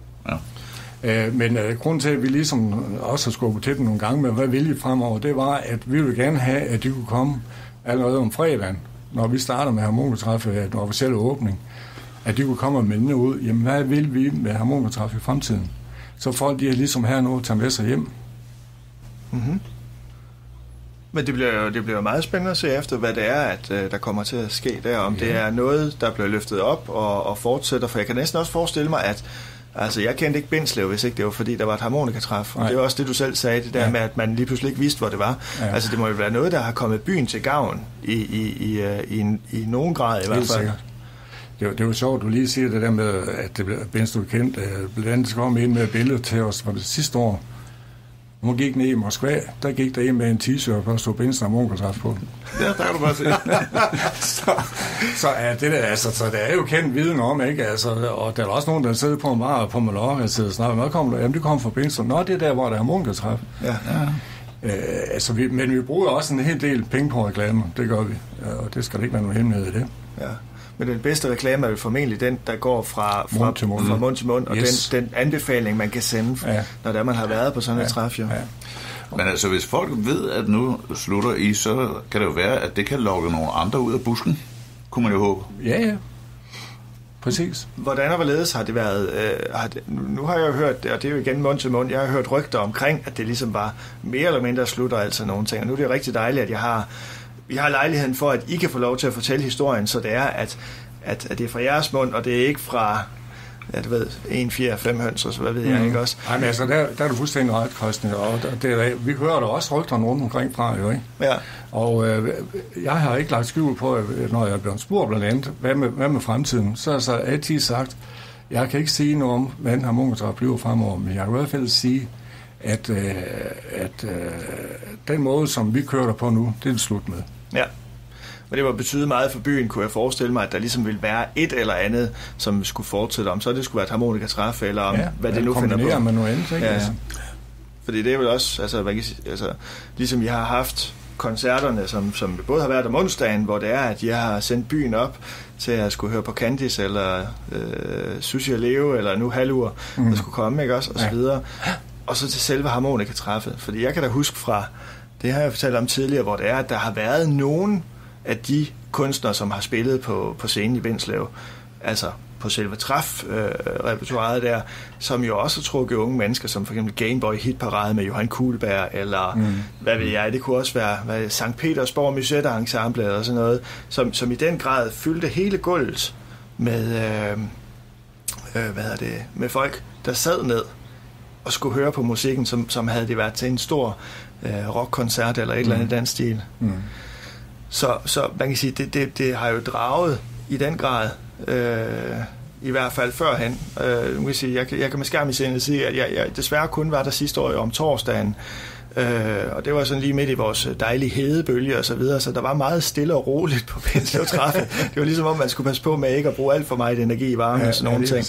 Ja. Men grunden til, at vi ligesom også har skubbet til dem nogle gange med, hvad vil I fremover, det var, at vi ville gerne have, at de kunne komme allerede om fredagen, når vi starter med harmonikatræf, den officielle åbning, at de kunne komme og melde ud, jamen hvad vil vi med harmonikatræf i fremtiden? Så folk, de er ligesom her nu, tager med sig hjem. Mm-hmm. Men det bliver meget spændende at se efter, hvad det er, at der kommer til at ske der. Om det er noget, der bliver løftet op og fortsætter. For jeg kan næsten også forestille mig, at altså, jeg kendte ikke Bindslev, hvis ikke det var, fordi der var et harmonikatræf. Og det var også det, du selv sagde, det der med, at man lige pludselig ikke vidste, hvor det var. Ja. Altså, det må jo være noget, der har kommet byen til gavn i nogen grad i hvert fald. Sikkert. Det er jo sjovt, du lige siger det der med, at det blev Bindslev kendt. Blandt andet kom ind med et billede til os fra det sidste år, Hun gik ned i Moskva, der gik der en med en t-shirt, og der stod Benson Harmonikatræf på. Ja, der kan du bare se. så er det der, altså, så der er jo kendt viden om, ikke? Altså, og der er også nogen, der sidder på en bar på Mallorca og sidder og snakker, hvad kommer der? Jamen, det kommer fra Benson. Nå, det er der, hvor der er harmonikatræf. Ja. Altså, men vi bruger også en hel del penge på reklamer, det gør vi, og det skal der ikke være nogen hemmelighed i det. Ja. Men den bedste reklame er jo formentlig den, der går fra mund til mund, og yes. den anbefaling, man kan sende, når der man har været på sådan et træf. Ja. Men altså, hvis folk ved, at nu slutter I, så kan det jo være, at det kan lokke nogle andre ud af busken, kunne man jo håbe. Ja. Præcis. Hvordan og hvorledes har det været? Nu har jeg jo hørt, og det er jo igen mund til mund, jeg har hørt rygter omkring, at det ligesom bare mere eller mindre slutter altså nogle ting. Og nu er det jo rigtig dejligt, at vi har lejligheden for, at I kan få lov til at fortælle historien, så det er, at det er fra jeres mund, og det er ikke fra, ja, du ved, 1, 4, 5 høns, og så hvad ved jeg ikke også. Nej, men altså, der er du fuldstændig ret, Christian, og vi hører der også rygterne rundt omkring fra, jo, ikke? Ja. Og jeg har ikke lagt skjul på, når jeg er blevet spurgt blandt andet, hvad med fremtiden, så har jeg altid sagt, jeg kan ikke sige noget om, hvordan harmonikatræf bliver fremover, men jeg kan i hvert fald sige, at den måde, som vi kører der på nu, det er det slut med. Ja. Og det var betydet meget for byen, kunne jeg forestille mig, at der ligesom ville være et eller andet, som skulle fortsætte om. Så det skulle være et harmonikatræf, eller om, hvad det nu finder på. Med noget andet, ikke? Ja. Fordi det er vel også, altså, ligesom vi har haft koncerterne, som både har været om onsdagen, hvor det er, at jeg har sendt byen op til at skulle høre på Candice, eller Sushi og Leo, eller nu Halur, der skulle komme, ikke også, og så videre. Og så til selve harmonikatræffet. Fordi jeg kan da huske fra, det har jeg fortalt om tidligere, hvor det er, at der har været nogen af de kunstnere, som har spillet på scenen i Bindslev, altså på selve træf-repertoiret der, som jo også har trukket unge mennesker, som for eksempel Gameboy Hitparade med Johan Kuhlberg, eller hvad ved jeg, det kunne også være Sankt Petersborg Musette Ensemble og sådan noget, som i den grad fyldte hele gulvet med, med folk, der sad ned og skulle høre på musikken, som havde det været til en stor rockkoncert eller et eller andet den stil. Så man kan sige, det har jo draget i den grad, i hvert fald førhen. Nu kan sige, jeg kan med skærm i sindet sige, at jeg desværre kun var der sidste år om torsdagen, og det var sådan lige midt i vores dejlige hedebølge og så videre, så der var meget stille og roligt på Bindslev Træffet. Det var ligesom om, man skulle passe på med ikke at bruge alt for meget energi i varme og sådan nogle ting.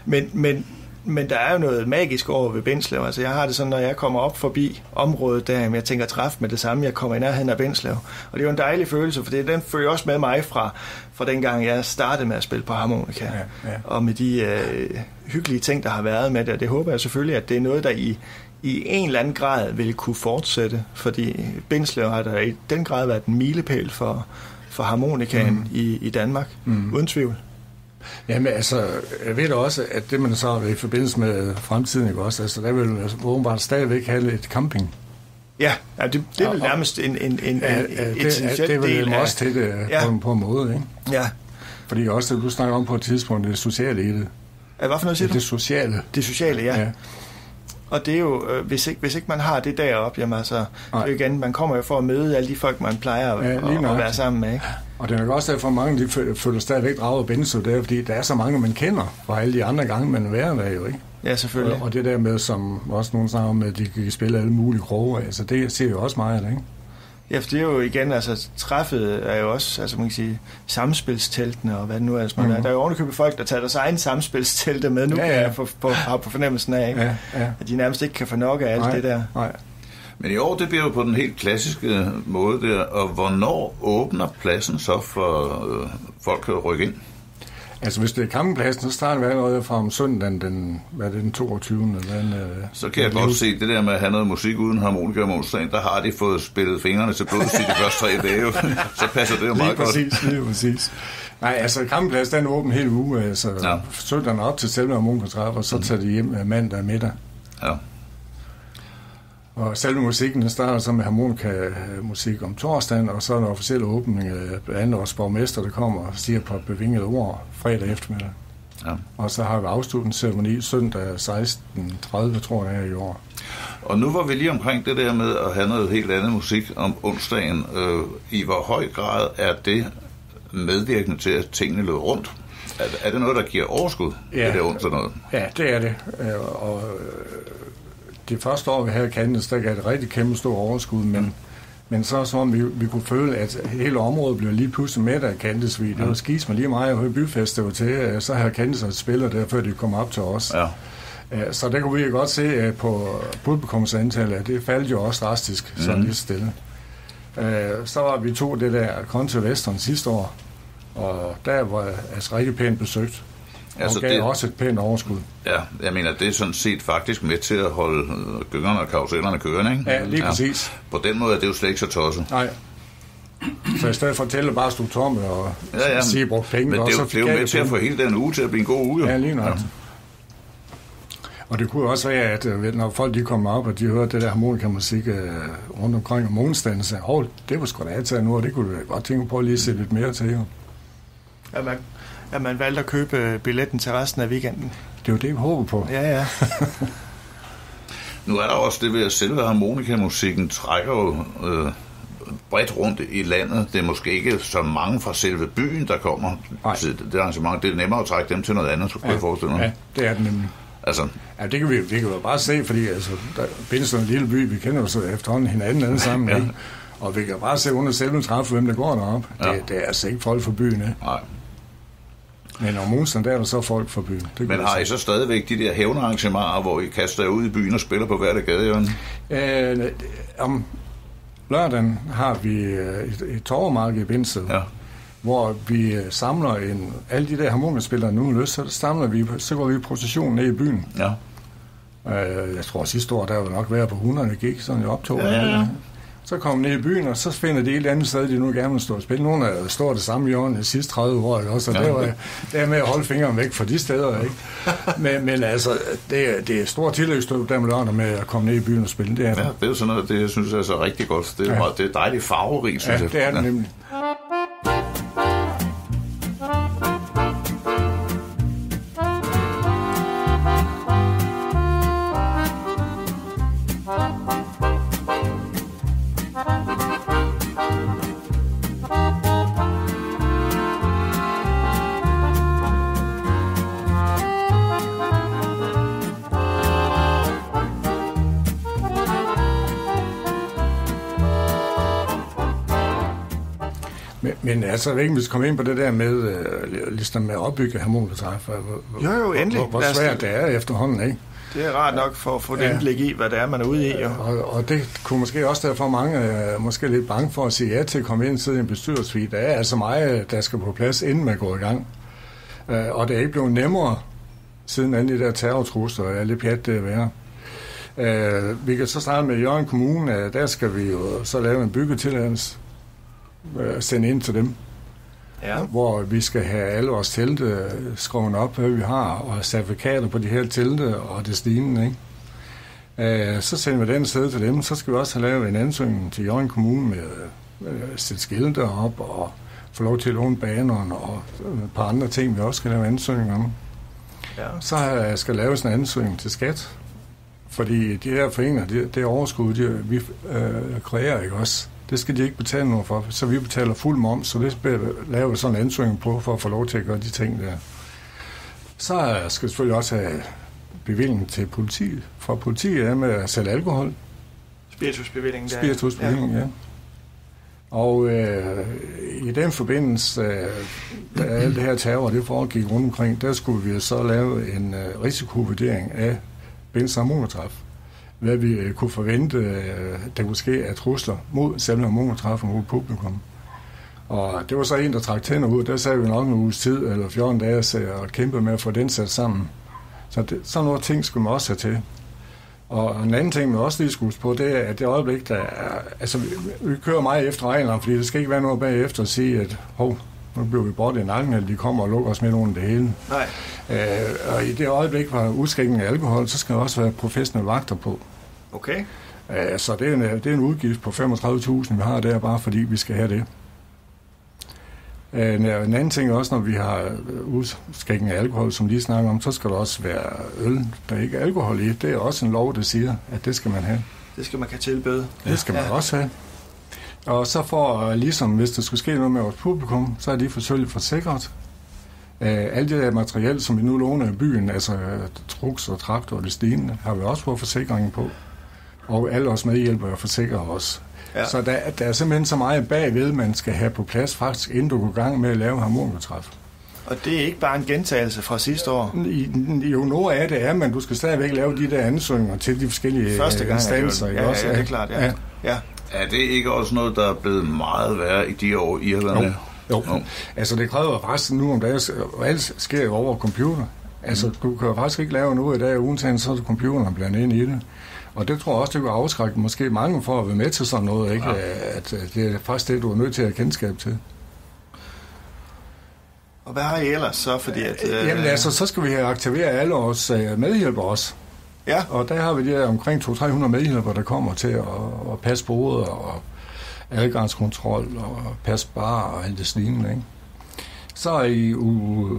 Men der er jo noget magisk over ved Bindslev. Altså jeg har det sådan, når jeg kommer op forbi området der, jeg tænker træf med det samme, jeg kommer i nærheden af Bindslev. Og det er jo en dejlig følelse, for den følger også med mig fra dengang jeg startede med at spille på harmonika. Ja. Og med de hyggelige ting, der har været med det. Og det håber jeg selvfølgelig, at det er noget, der i en eller anden grad vil kunne fortsætte. Fordi Bindslev har der i den grad været en milepæl for harmonikaen i Danmark. Uden tvivl. Jamen altså, jeg ved også, at det man så i forbindelse med fremtiden, ikke også, altså der vil åbenbart stadigvæk have lidt camping. Ja, det er vel nærmest en essentiel del af... Det vil også til det på en måde, ikke? Ja. Fordi også, du snakker om på et tidspunkt, det sociale i det. Hvad for noget siger du? Det sociale. Det sociale, ja. Og det er jo, hvis ikke man har det deroppe, jamen altså, det er jo igen, man kommer jo for at møde alle de folk, man plejer at være sammen med, ikke? Og det er nok også derfor, at mange de føler stadigvæk draget af Bindslev, det er, fordi der er så mange, man kender fra alle de andre gange, man er med jo, ikke? Ja, selvfølgelig. Og det der med, som også nogen snakker om, at de kan spille alle mulige kroge, altså det ser jo også meget, ikke? Ja, for det er jo igen, altså træffet er jo også, altså man kan sige, samspilsteltene og hvad det nu er. Der er jo ovenikøbet folk, der tager deres egen samspilstelte med nu, har på fornemmelsen af, ikke? Ja. At de nærmest ikke kan få nok af alt det der. Nej. Men i år, det bliver jo på den helt klassiske måde der, og hvornår åbner pladsen så for folk at rykke ind? Altså hvis det er campingpladsen, så starter vi allerede fra om søndagen, den 22. Så kan jeg godt se det der med at have noget musik uden harmonika om onsdagen, der har de fået spillet fingrene til blods i de første 3 dage, så passer det jo meget godt. Lige præcis. Nej, altså campingpladsen, den er åben hele uge, altså søndagen op til selve harmonikatræf, og så tager de hjem mandag middag. Ja. Og selve musikken, den starter så med harmonikamusik om torsdagen, og så er der officielle åbning af Andres borgmester, der kommer og siger et par bevingede ord fredag eftermiddag. Ja. Og så har vi afslutningsceremoni søndag 16:30, tror jeg, i år. Og nu var vi lige omkring det der med at have noget helt andet musik om onsdagen. I hvor høj grad er det medvirkende til, at tingene løber rundt? Er det noget, der giver overskud i det onsdag noget? Ja, det er det. Og de første år, vi havde Candice, der gav det rigtig kæmpe stor overskud, men så som vi kunne føle, at hele området blev lige pludselig med af Candice. Det var skis med lige meget at høre byfest, det var til, så havde Candice et spiller der, før de kom op til os. Ja. Så der kunne vi godt se på publikumsantallet, at det faldt jo også drastisk, sådan lige stille. Så var vi to det der Country Western sidste år, og der var altså rigtig pænt besøgt. Altså og gav det også et pænt overskud. Ja, jeg mener, det er sådan set faktisk med til at holde gyngerne og karusellerne kørende, ikke? Ja, lige præcis. På den måde er det jo slet ikke så tosset. Nej. Så i stedet for at tælle bare stod tomme og sige brugt penge. Men det er jo med til at få hele den uge til at blive en god uge. Ja, lige nok. Ja. Og det kunne også være, at når folk de kom op, og de hørte det der harmonikamusik rundt omkring om onsdagen, så sagde, det var sgu da at nu, og det kunne du godt tænke på at lige se lidt mere til. Jo. At man valgte at købe billetten til resten af weekenden. Det er jo det, vi håber på. Ja. Nu er der også det ved, at selve harmonikamusikken trækker jo bredt rundt i landet. Det er måske ikke så mange fra selve byen, der kommer til det arrangement. Det er nemmere at trække dem til noget andet, så kunne jeg forestille mig. Ja, det er det nemlig. Altså. Ja, det kan vi jo bare se, fordi der findes en lille by, vi kender jo så efterhånden hinanden alle sammen. Ja. Og vi kan bare se under selve træffe, hvem der går derop. Ja. Det er altså ikke folk fra byen. Nej. Men om onsdagen, der er der så folk fra byen. Men har I så stadigvæk de der hævnearrangementer, hvor I kaster ud i byen og spiller på hver gadehjørne? Om lørdagen har vi et torvemarked i Bindsted, hvor vi samler alle de der harmonikaspillere nu løs, så går vi i procession ned i byen. Ja. Jeg tror sidste år, der var nok været på 100, det gik sådan i optog. Ja. Så kommer ned i byen, og så finder de et eller andet sted, de nu gerne vil stå og spille. Nogle af står det samme hjørne de sidste 30 år, også, og det er med at holde fingeren væk fra de steder, ikke? Men altså, det er stort tillægsstøv, der med at komme ned i byen og spille. Det er det er jo sådan noget, det jeg synes er så rigtig godt. Det er dejligt farverigt, synes jeg. Det er det nemlig. Men altså, jeg ved ikke, hvis vi kommer ind på det der med, ligesom med at opbygge harmonikatræffer. Jo, endelig. Hvor svært det er efterhånden, ikke? Det er rart nok for at få det indblik i, hvad det er, man er ude i. Og det kunne måske også derfor mange måske lidt bange for at sige ja til at komme ind og sidde i en bestyrelsessuite. Der er altså meget, der skal på plads, inden man går i gang. Og det er ikke blevet nemmere, siden alle de der terrortrusler og alle pjat det er værre. Vi kan så starte med Hjørring Kommune. Der skal vi jo så lave en byggetilladelse, sende ind til dem, hvor vi skal have alle vores telte skrevet op, hvad vi har, og certifikater på de her telte og det lignende, ikke? Så sender vi den sted til dem, så skal vi også have lavet en ansøgning til Hjørring Kommune med sætte skilte op og få lov til at låne banerne og et par andre ting, vi også skal lave ansøgning om. Ja. Så skal laves en ansøgning til skat, fordi de her foreninger, det overskud, vi kreerer, ikke også? Det skal de ikke betale noget for, så vi betaler fuld moms, så det laver vi sådan en ansøgning på, for at få lov til at gøre de ting der. Så skal vi selvfølgelig også have bevilling til politiet. Fra politiet er med at sælge alkohol. Spiritusbevillingen der. Spiritusbevillingen, ja. Og i den forbindelse, da alt det her terror, det foregik rundt omkring, der skulle vi så lave en risikovurdering af Bindsted Harmonitræf. Hvad vi kunne forvente, der kunne ske af trusler mod selve harmonitræf og mod publikum. Og det var så en, der trak tænder ud. Der sagde vi nok en uges tid, eller 14 dage, og kæmpede med at få den sat sammen. Så sådan nogle ting skulle man også have til. Og en anden ting, man også lige skulle huske på, det er, at det øjeblik, der er, altså vi kører meget efter reglerne, fordi det skal ikke være noget bagefter at sige, at nu bliver vi bort i nakken, eller de kommer og lukker os med under det hele. Nej. Og i det øjeblik, hvor udskænkning af alkohol, så skal der også være professionelle vagter på. Okay. Så det er en udgift på 35.000, vi har der, bare fordi vi skal have det. En anden ting er også, når vi har udskænkning af alkohol, som de snakker om, så skal der også være øl, der ikke er alkohol i. Det er også en lov, der siger, at det skal man have. Det skal man kan tilbede. Det skal man også have. Og så for ligesom, hvis der skulle ske noget med vores publikum, så er de selvfølgelig forsikret. Alt det der materiel, som vi nu låner i byen, altså trucks og traktor og det stigende, har vi også fået forsikringen på. Og alle os medhjælpere forsikrer os. Ja. Så der er simpelthen så meget bagved, man skal have på plads faktisk, inden du går i gang med at lave harmonikatræf. Og det er ikke bare en gentagelse fra sidste år? Jo, noget af det er, men du skal stadigvæk lave de der ansøgninger til de forskellige instanser. Ja, det er klart, ja. Er det ikke også noget, der er blevet meget værre i de år, I har været med? Jo. Altså det kræver faktisk nu om dagen, og alt sker jo over computer. Altså du kan jo faktisk ikke lave noget i dag, uden så er det computeren blandt ind i det. Og det tror jeg også, det kan afskrække måske mange for at være med til sådan noget, ikke? Ja. At det er faktisk det, du er nødt til at have kendskab til. Og hvad har I ellers så? Fordi at, Jamen altså, så skal vi have aktiveret alle os medhjælpere også. Ja. Og der har vi de omkring 200-300 medhjælpere, der kommer til at passe boder og adgangskontrol og passe bar og alt det slignende, ikke? Så i uge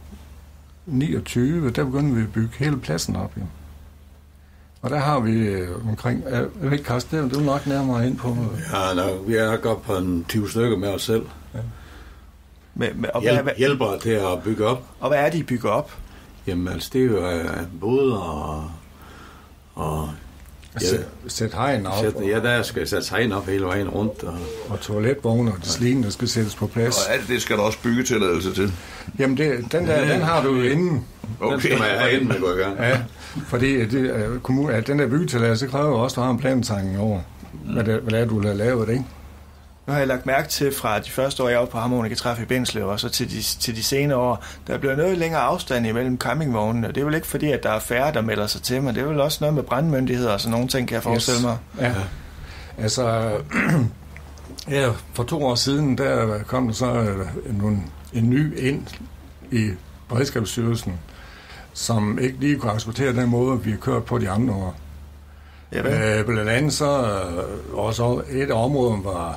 29, der begynder vi at bygge hele pladsen op, jo. Og der har vi omkring... Jeg ved ikke, Carsten, det er nok nærmere ind på... Ja, vi er godt på en 20 stykker med os selv. Ja. Hjælper til at bygge op. Og hvad er det, I bygger op? Jamen, altså, det er jo boder og Sæt hegn op. Der skal sætte hegn op hele vejen rundt. Og toiletvogne og det slignende, der skal sættes på plads. Og alt det skal der også byggetilladelse til? Jamen, den har du jo inden. Okay. Den skal man have inden, man går i gang. Ja, fordi den der byggetilladelse kræver jo også, at du har en plantegning over, hvad det er, du vil have lavet, ikke? Nu har jeg lagt mærke til fra de første år, jeg var på harmonikatræf i Bindslev, og så til de senere år, der bliver noget længere afstand imellem campingvognene. Det er vel ikke fordi, at der er færre, der melder sig til, men det er vel også noget med brandmyndigheder og sådan nogle ting, kan jeg forestille mig. Ja, altså, for 2 år siden, der kom der så en ny ind i Beredskabsstyrelsen, som ikke lige kunne acceptere den måde, vi har kørt på de andre år. Blandt andet så også et af områderne var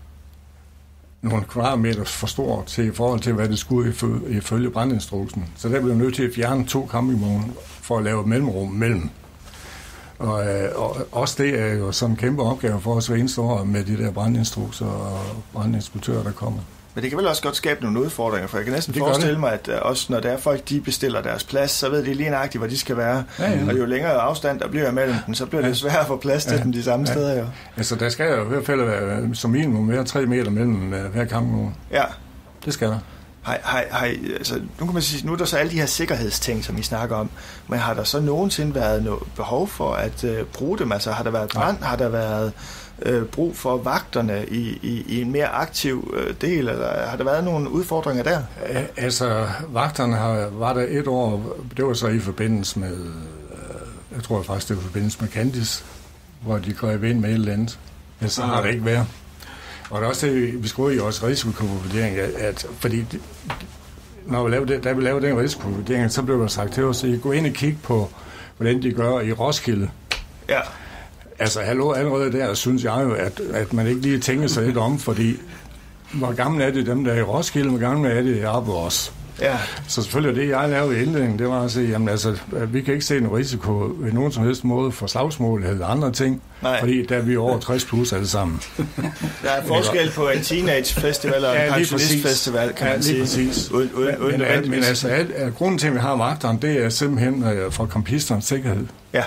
nogle kvadratmeter for stort til i forhold til, hvad det skulle ifølge brandinstruksen. Så der blev nødt til at fjerne 2 campingvogne for at lave et mellemrum mellem. Og også det er jo sådan en kæmpe opgave for os hver eneste år med de der brandinstrukser og brandinspektører, der kommer. Men det kan vel også godt skabe nogle udfordringer, for jeg kan næsten forestille mig, at også når der er folk, de bestiller deres plads, så ved de lige nøjagtigt, hvor de skal være. Ja. Og jo længere afstand der bliver mellem dem, så bliver det sværere at få plads til dem de samme steder. Jo. Altså der skal jo i hvert fald være som minimum være 3 meter mellem hver campingvogn. Ja. Det skal der. Altså, nu kan man sige, nu er der så alle de her sikkerhedsting, som I snakker om, men har der så nogensinde været noget behov for at bruge dem? Altså har der været brand? Har der været brug for vagterne i en mere aktiv del, eller har der været nogle udfordringer der? Altså, vagterne var der 1 år, det var så i forbindelse med, jeg tror faktisk, det var i forbindelse med Candice, hvor de greb ind med et eller andet. Ja, så har det ikke været. Og det er også det, vi skulle i også risikovurdering, at fordi når vi lavede den risikovurdering, så blev der sagt til os, at I gå ind og kigge på, hvordan de gør i Roskilde. Ja. Altså, allerede der synes jeg jo, at man ikke lige tænker sig lidt om, fordi hvor gamle er det dem, der er i Roskilde, hvor gamle er det oppe os. Ja. Så selvfølgelig det, jeg lavede i indledningen, det var at sige, jamen altså, vi kan ikke se en risiko ved nogen som helst måde for slagsmål eller andre ting, fordi der er vi over 60 plus alle sammen. Der er forskel på en teenage-festival og en pensionist-festival, kan man sige. Præcis. Men altså, grunden til, at vi har vagterne, det er simpelthen for campisternes sikkerhed. Ja.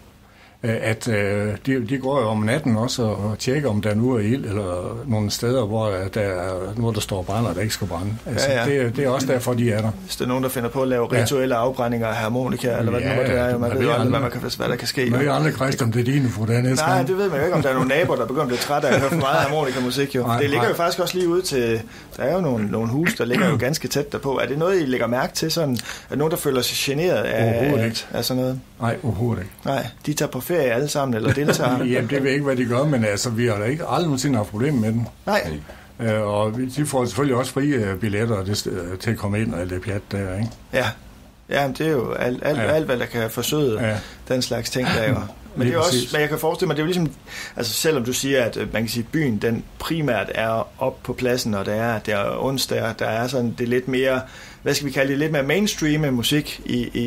At de går jo om natten også og tjekker, om der nu er ild, eller nogle steder, hvor der står brænder, der ikke skal brænde. Altså, det er også derfor, de er der. Hvis der er nogen, der finder på at lave rituelle afbrændinger af harmonika, eller hvad det nu er, man ved aldrig, hvad der kan ske. Man ved aldrig, Christian, det er dine for den. Nej, det ved man jo ikke, om der er nogle naboer, der begynder at blive trætte af at høre for meget harmonikamusik. Jo. Det ligger jo faktisk også lige ud til, der er jo nogle hus, der ligger jo ganske tæt derpå. Er det noget, I lægger mærke til, sådan, at nogen, der føler sig generet af sådan noget? Nej, overhovedet ikke. Nej, de tager på ferie alle sammen, eller deltager? Jamen, det ved jeg ikke, hvad de gør, men altså, vi har da ikke aldrig nogensinde haft problemer med dem. Nej. Og de får selvfølgelig også frie billetter til at komme ind og alt det pjat der, ikke? Ja. Ja, det er jo alt hvad der kan forsøge den slags ting, der jo. Men det er også, men jeg kan forestille mig, det er jo ligesom, altså selvom du siger, at man kan sige, at byen den primært er op på pladsen, og der er onsdag, der er sådan det lidt mere, hvad skal vi kalde det, lidt mere mainstream musik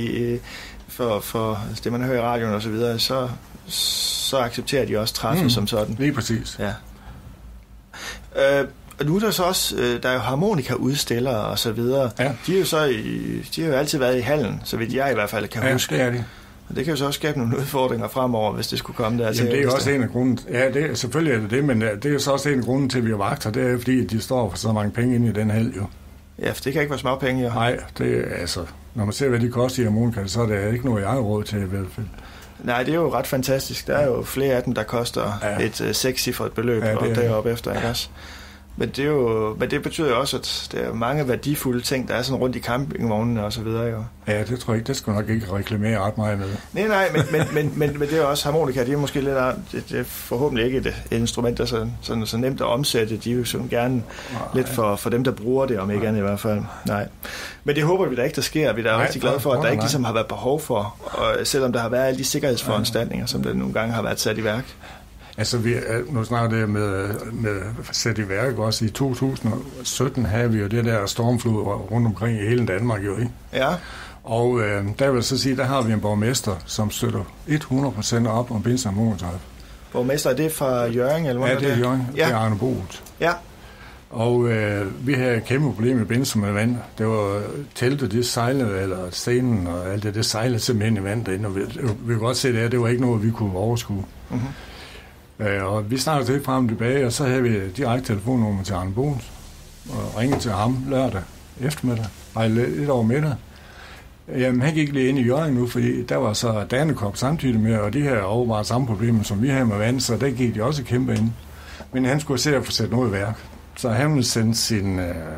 for det, man hører i radioen og så videre, så accepterer de også træffet som sådan. Lige præcis. Ja. Og nu er der så også, der er jo harmonikaudstillere og så videre. Ja. De har jo altid været i hallen, så vidt jeg i hvert fald kan huske. Ja, det er det. Og det kan jo så også skabe nogle udfordringer fremover, hvis det skulle komme der til. Jamen, det er jo også en af grunden. Ja, selvfølgelig er det, men det er jo så også en af grunden til, at vi har vagter. Det er fordi, de står for så mange penge inde i den hal, jo. Ja, for det kan ikke være småpenge, jo. Nej, det er altså... Når man ser, hvad de koster i harmonika, så er det ikke noget, jeg har råd til i hvert fald. Nej, det er jo ret fantastisk. Der er jo flere af dem, der koster et sekscifret beløb, og deroppe efter, ikke også? Men det betyder jo også, at der er mange værdifulde ting, der er sådan rundt i campingvognene og så videre, jo. Ja, det tror jeg ikke, det skal nok ikke reklamere ret meget med. Nej, men det er jo også harmonika, de er måske lidt det er forhåbentlig ikke et instrument, der er så nemt at omsætte. De er jo sådan gerne lidt for dem, der bruger det, om ikke andet i hvert fald. Nej. Men det håber vi da ikke, der sker. Vi er da rigtig glade for, at der ikke ligesom har været behov for, og selvom der har været alle de sikkerhedsforanstaltninger, som der nogle gange har været sat i værk. Altså, nu snakker det med sat i værk også. I 2017 havde vi jo det der stormflod rundt omkring i hele Danmark, jo, ikke? Ja. Og der vil jeg så sige, der har vi en borgmester, som støtter 100% op om Binds Harmonikatræf. Borgmester, er det fra Hjørring, eller hvad? Ja, det er Hjørring. Ja. Det er Arne Boet. Ja. Og vi havde et kæmpe problem med Binds med vand. Det var teltet, det sejlede, eller scenen og alt det sejlede simpelthen i vand derinde. Og vi kunne godt se det var ikke noget, vi kunne overskue. Mm-hmm. Og vi snakkede lidt frem og tilbage, og så havde vi direkte telefonnummer til Arne Boens, og ringede til ham lørdag eftermiddag, lidt over middag. Jamen, han gik lige ind i Hjørring nu, fordi der var så Danekop samtidig med, og de her overvejet samme problemer, som vi havde med vand, så der gik de også kæmpe ind. Men han skulle se at få sat noget i værk. Så han ville sende sin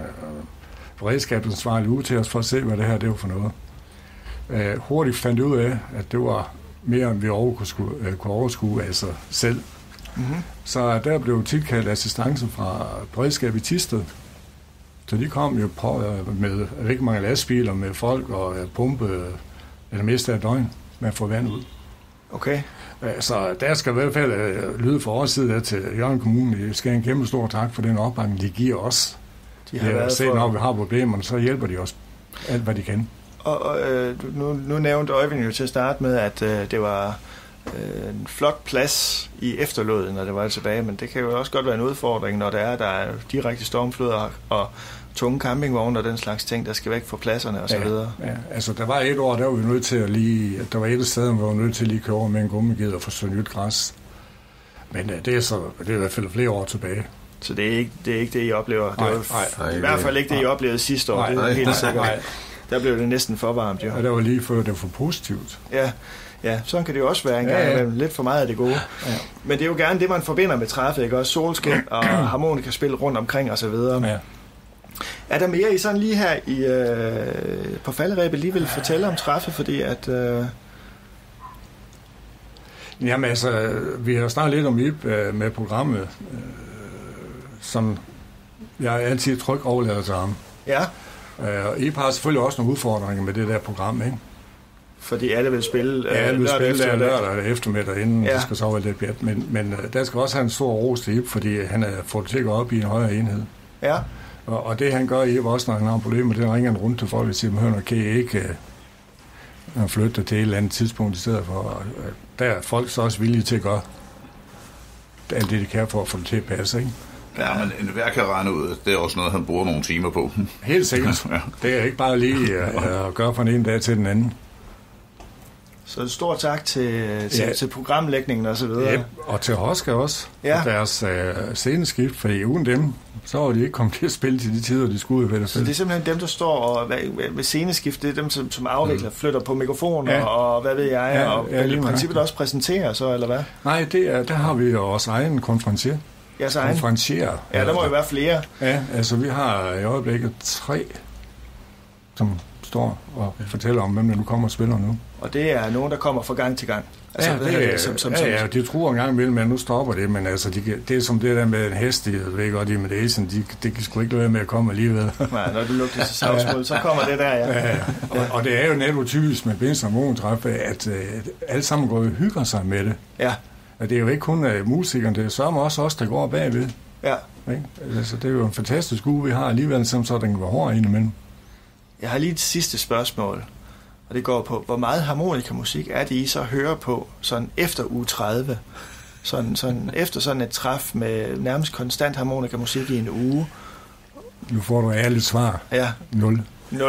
beredskabsansvarlige ud til os for at se, hvad det her det var for noget. Hurtigt fandt ud af, at det var mere, end vi kunne overskue altså selv. Mm-hmm. Så der blev tilkaldt assistance fra beredskab i Thisted. Så de kom jo på med rigtig mange lastbiler med folk og pumpe eller mest af et døgn med at få vand ud. Okay. Så der skal i hvert fald lyde for vores side til Hjørring Kommune. Det skal en kæmpe stor tak for den opbakning, de giver os. De har været set, når vi har problemerne, så hjælper de os alt, hvad de kan. Og nu nævnte Øjvind jo til at starte med, at det var en flot plads i efterlødet, når det var tilbage, men det kan jo også godt være en udfordring, når der er direkte stormfloder og tunge campingvogne og den slags ting, der skal væk fra pladserne og så videre. Ja, altså der var et år, der var vi nødt til at der var et sted, hvor vi var nødt til at lige køre over med en gummiged og få så nyt græs. Men det er i hvert fald flere år tilbage. Så det er ikke det, I oplever? Nej, i hvert fald ikke det, I oplevede sidste år, det er helt sikkert. Der blev det næsten for varmt, jo. Ja, der var lige før det var for positivt. Ja, sådan kan det jo også være en gang imellem. Lidt for meget af det gode. Ja. Men det er jo gerne det, man forbinder med træffet, ikke? Også solskin og harmonikaspil rundt omkring og så videre. Ja. Er der mere I sådan lige her på falderæbet lige vil fortælle om træffet, fordi at... Jamen altså, vi har snakket lidt om Ib med programmet, som jeg altid trygt overlader til ham. Ja. Og Ib har selvfølgelig også nogle udfordringer med det der program, ikke? Fordi alle vil spille alle vil spille der lørdag eftermiddag, inden det skal sove lidt pjat. Men der skal også have en stor ros til Ib, fordi han er fået til at gå op i en højere enhed. Ja. Og det han gør i Ib også, når han har problemer, det ringer han rundt til folk og siger, hør, kan I ikke flytte til et eller andet tidspunkt i stedet for. Der er folk så også villige til at gøre alt det, de kan for at få det til at passe, ikke? Ja, men enhver kan regne ud, det er også noget, han bruger nogle timer på. Helt sikkert. Ja. Det er ikke bare lige at gøre fra den ene dag til den anden. Så stor tak til programlægningen og så videre. Ja, og til Hoska også. Ja. Deres sceneskift, for uden dem, så var de ikke kommet til at spille til de tider, de skulle ud. Så det er simpelthen dem, der står og ved sceneskift, det er dem, som afvikler, flytter på mikrofoner og hvad ved jeg, og i princippet også præsenterer så, eller hvad? Nej, der har vi jo vores egen konferencier. Ja, så konferencier. Ja, der må jo være flere. Ja, altså vi har i øjeblikket 3, som står og fortæller om, hvem der nu kommer og spiller nu. Og det er nogen, der kommer fra gang til gang. Altså, de tror en gang imellem, men nu stopper det, men altså, det er som det der med en hest, de ved ikke godt, med Asen, de kan sgu ikke lade være med at komme alligevel. Nej, når du lugter til savsmål, så kommer det der, ja. Og det er jo netop typisk med Binds Harmonikatræf, at alle sammen går og hygger sig med det. Ja. Og det er jo ikke kun musikeren, det er sørme også os, der går bagved. Ja. Altså, det er jo en fantastisk uge, vi har alligevel, som så den kan være hård indimellem. Jeg har lige et sidste spørgsmål, og det går på, hvor meget harmonikamusik er det, I så hører på sådan efter uge 30? sådan efter sådan et træf med nærmest konstant harmonikamusik i en uge? Nu får du ærligt svar. Ja. 0.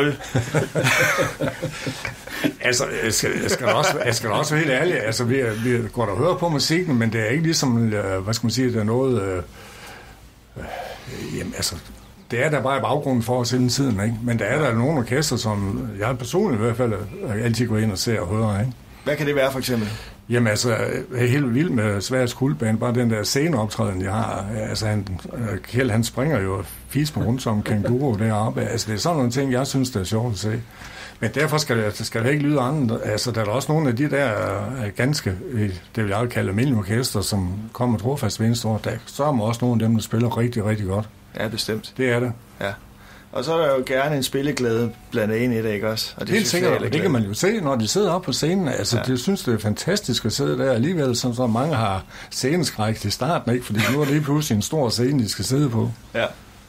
Altså, jeg skal også være helt ærlig. Altså, vi går der og hører på musikken, men det er ikke ligesom, hvad skal man sige, der er noget... jamen, altså, det er der bare i baggrunden for os hele tiden, ikke? Men der er der nogle orkester, som jeg personligt i hvert fald altid går ind og ser og hører, ikke? Hvad kan det være, for eksempel? Jamen altså, jeg er helt vild med Sveriges Guldband, bare den der sceneoptræden, jeg har. Altså, Kjeld, han springer jo fisme rundt som kænguru deroppe. Altså, det er sådan nogle ting, jeg synes, det er sjovt at se. Men derfor skal det ikke lyde andet. Altså, der er også nogle af de der ganske, det vil jeg kalde almindelige orkester, som kommer trofast ved eneste år. Så er også nogle af dem, der spiller rigtig, rigtig godt. Ja, bestemt. Det er det. Ja. Og så er der jo gerne en spilleglæde blandet ind i det, ikke også? Og det helt sikkert, og det kan man jo se, når de sidder oppe på scenen. Altså, det synes det er fantastisk at sidde der alligevel, som så mange har sceneskræk til starten, ikke? Fordi nu er det lige pludselig en stor scene, de skal sidde på. Ja.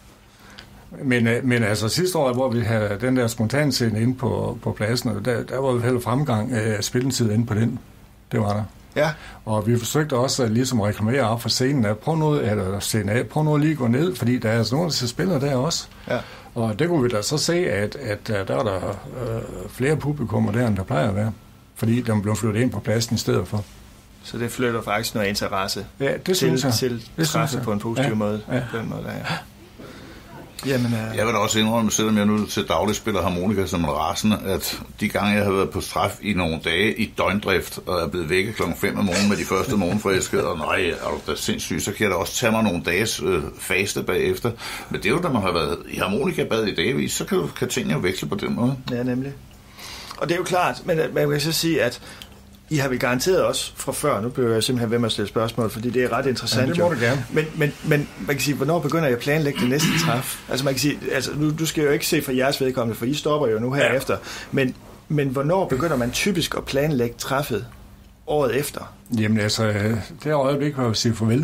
Men altså sidste år, hvor vi havde den der spontanscene inde på pladsen, der var jo heller fremgang af spilletid inde på den. Det var der. Ja. Og vi forsøgte også ligesom at reklamere op for scenen, at prøv nu lige at gå ned, fordi der er altså nogen, der spiller der også. Ja. Og det kunne vi da så se, at der er der flere publikummer der, end der plejer at være. Fordi de blev flyttet ind på pladsen i stedet for. Så det flytter faktisk noget interesse til træffet på en positiv måde. Ja. På den måde, der, ja. Jamen, jeg vil da også indrømme, selvom jeg nu til daglig spiller harmonika som en rasende, at de gange jeg har været på straf i nogle dage i døgndrift, og er blevet vækket 5:00 om morgenen med de første morgenfriske, og nej, er du da sindssygt, så kan jeg da også tage mig nogle dages faste bagefter. Men det er jo, da man har været i harmonikabad i dagvis, så kan tingene jo veksle på den måde. Ja, nemlig. Og det er jo klart, men man kan så sige, at I har vel garanteret også fra før, nu bliver jeg simpelthen ved med at stille spørgsmål, fordi det er ret interessant. Ja, det må du gerne. Men man kan sige, hvornår begynder jeg at planlægge det næste træf? Altså man kan sige, altså du skal jo ikke se fra jeres vedkommende, for I stopper jo nu herefter. Men hvornår begynder man typisk at planlægge træffet året efter? Jamen altså, det er øjeblik, hvor jeg siger farvel.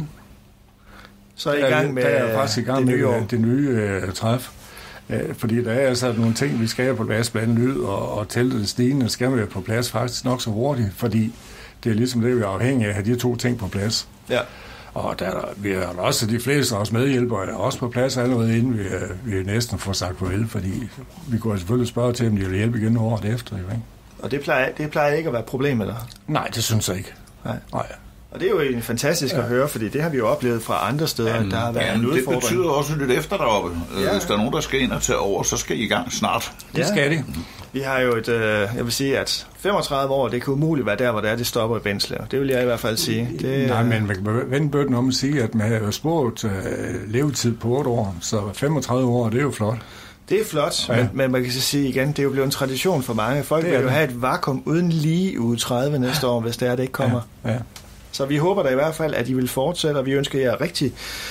Så er I i gang med der er faktisk i gang med det nye træf. Fordi der er altså nogle ting, vi skal have på plads, blandt andet lyd og teltet stigende, skal vi være på plads faktisk nok så hurtigt, fordi det er ligesom det, vi er afhængige af at have de to ting på plads. Ja. Og vi har også de fleste af os medhjælpere er også på plads allerede inden vi næsten får sagt farvel, fordi vi går selvfølgelig spørge til, om de vil hjælpe igen året efter. Ikke? Og det plejer ikke at være et problem, eller? Nej, det synes jeg ikke. Nej. Og det er jo en fantastisk at høre, fordi det har vi jo oplevet fra andre steder, der har været en udfordring. Det betyder også lidt efter deroppe. Ja. Hvis der er nogen, der skal ind og tage over, så skal I gang snart. Det skal de. Vi har jo jeg vil sige, at 35 år, det kan umuligt være der, hvor det stopper i Bindslev. Det vil jeg i hvert fald sige. Nej, men man kan vende bøtten om at sige, at man har spået levetid på 8 år, så 35 år, det er jo flot. Det er flot, ja. men man kan så sige igen, det er jo blevet en tradition for mange. Folk vil jo have et vakuum uden lige uge 30 næste år, hvis det ikke kommer. Ja. Så vi håber da i hvert fald, at I vil fortsætte, og vi ønsker jer rigtig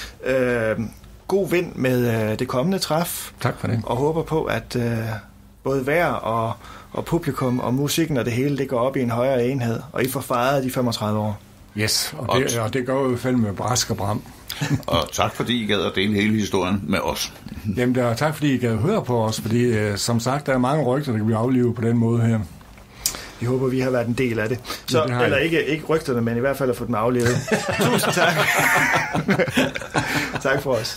god vind med det kommende træf. Tak for det. Og håber på, at både vejr og publikum og musikken og det hele, det går op i en højere enhed, og I får fejret de 35 år. Yes, og det går jo i hvert fald med brask og bram. Og tak fordi I gad at dele hele historien med os. Jamen, tak fordi I gad høre på os, fordi som sagt, der er mange rygter, der kan blive aflivet på den måde her. Vi håber, vi har været en del af det. Så, ja, det eller ikke rygterne, men i hvert fald at få dem aflevet. Tusind tak. Tak for os.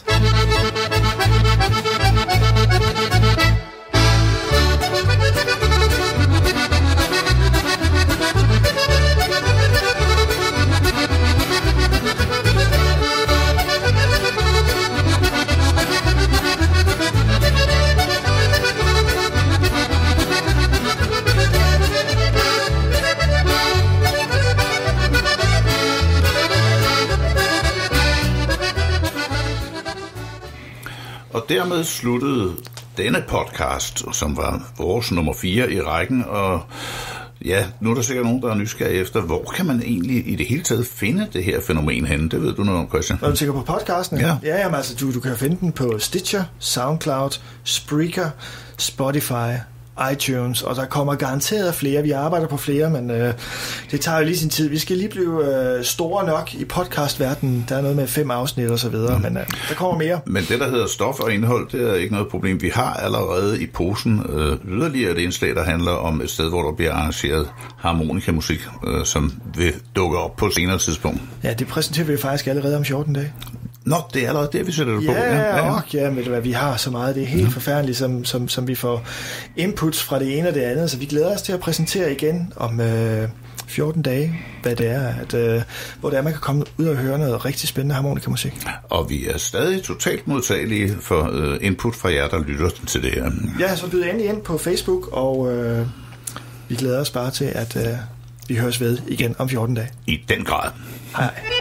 Og dermed sluttede denne podcast, som var vores nummer 4 i rækken, og ja, nu er der sikkert nogen, der er nysgerrige efter, hvor kan man egentlig i det hele taget finde det her fænomen henne? Det ved du noget om, Christian. Når du tænker på podcasten? Ja. Ja, jamen, altså, du kan finde den på Stitcher, SoundCloud, Spreaker, Spotify iTunes, og der kommer garanteret flere. Vi arbejder på flere, men det tager jo lige sin tid. Vi skal lige blive store nok i podcastverdenen. Der er noget med 5 afsnit og så videre, men der kommer mere. Men det, der hedder stof og indhold, det er ikke noget problem. Vi har allerede i posen yderligere et indslag, der handler om et sted, hvor der bliver arrangeret harmonikamusik, som vil dukke op på et senere tidspunkt. Ja, det præsenterer vi faktisk allerede om 14 dage. Nå, det er allerede det, vi sætter det på. Ja, men vi har så meget. Det er helt forfærdeligt, som vi får inputs fra det ene og det andet. Så vi glæder os til at præsentere igen om 14 dage, hvad det er, hvor det er, man kan komme ud og høre noget rigtig spændende harmonikamusik. Og vi er stadig totalt modtagelige for input fra jer, der lytter til det her. Ja, så byd endelig ind på Facebook, og vi glæder os bare til, at vi høres ved igen om 14 dage. I den grad. Hej.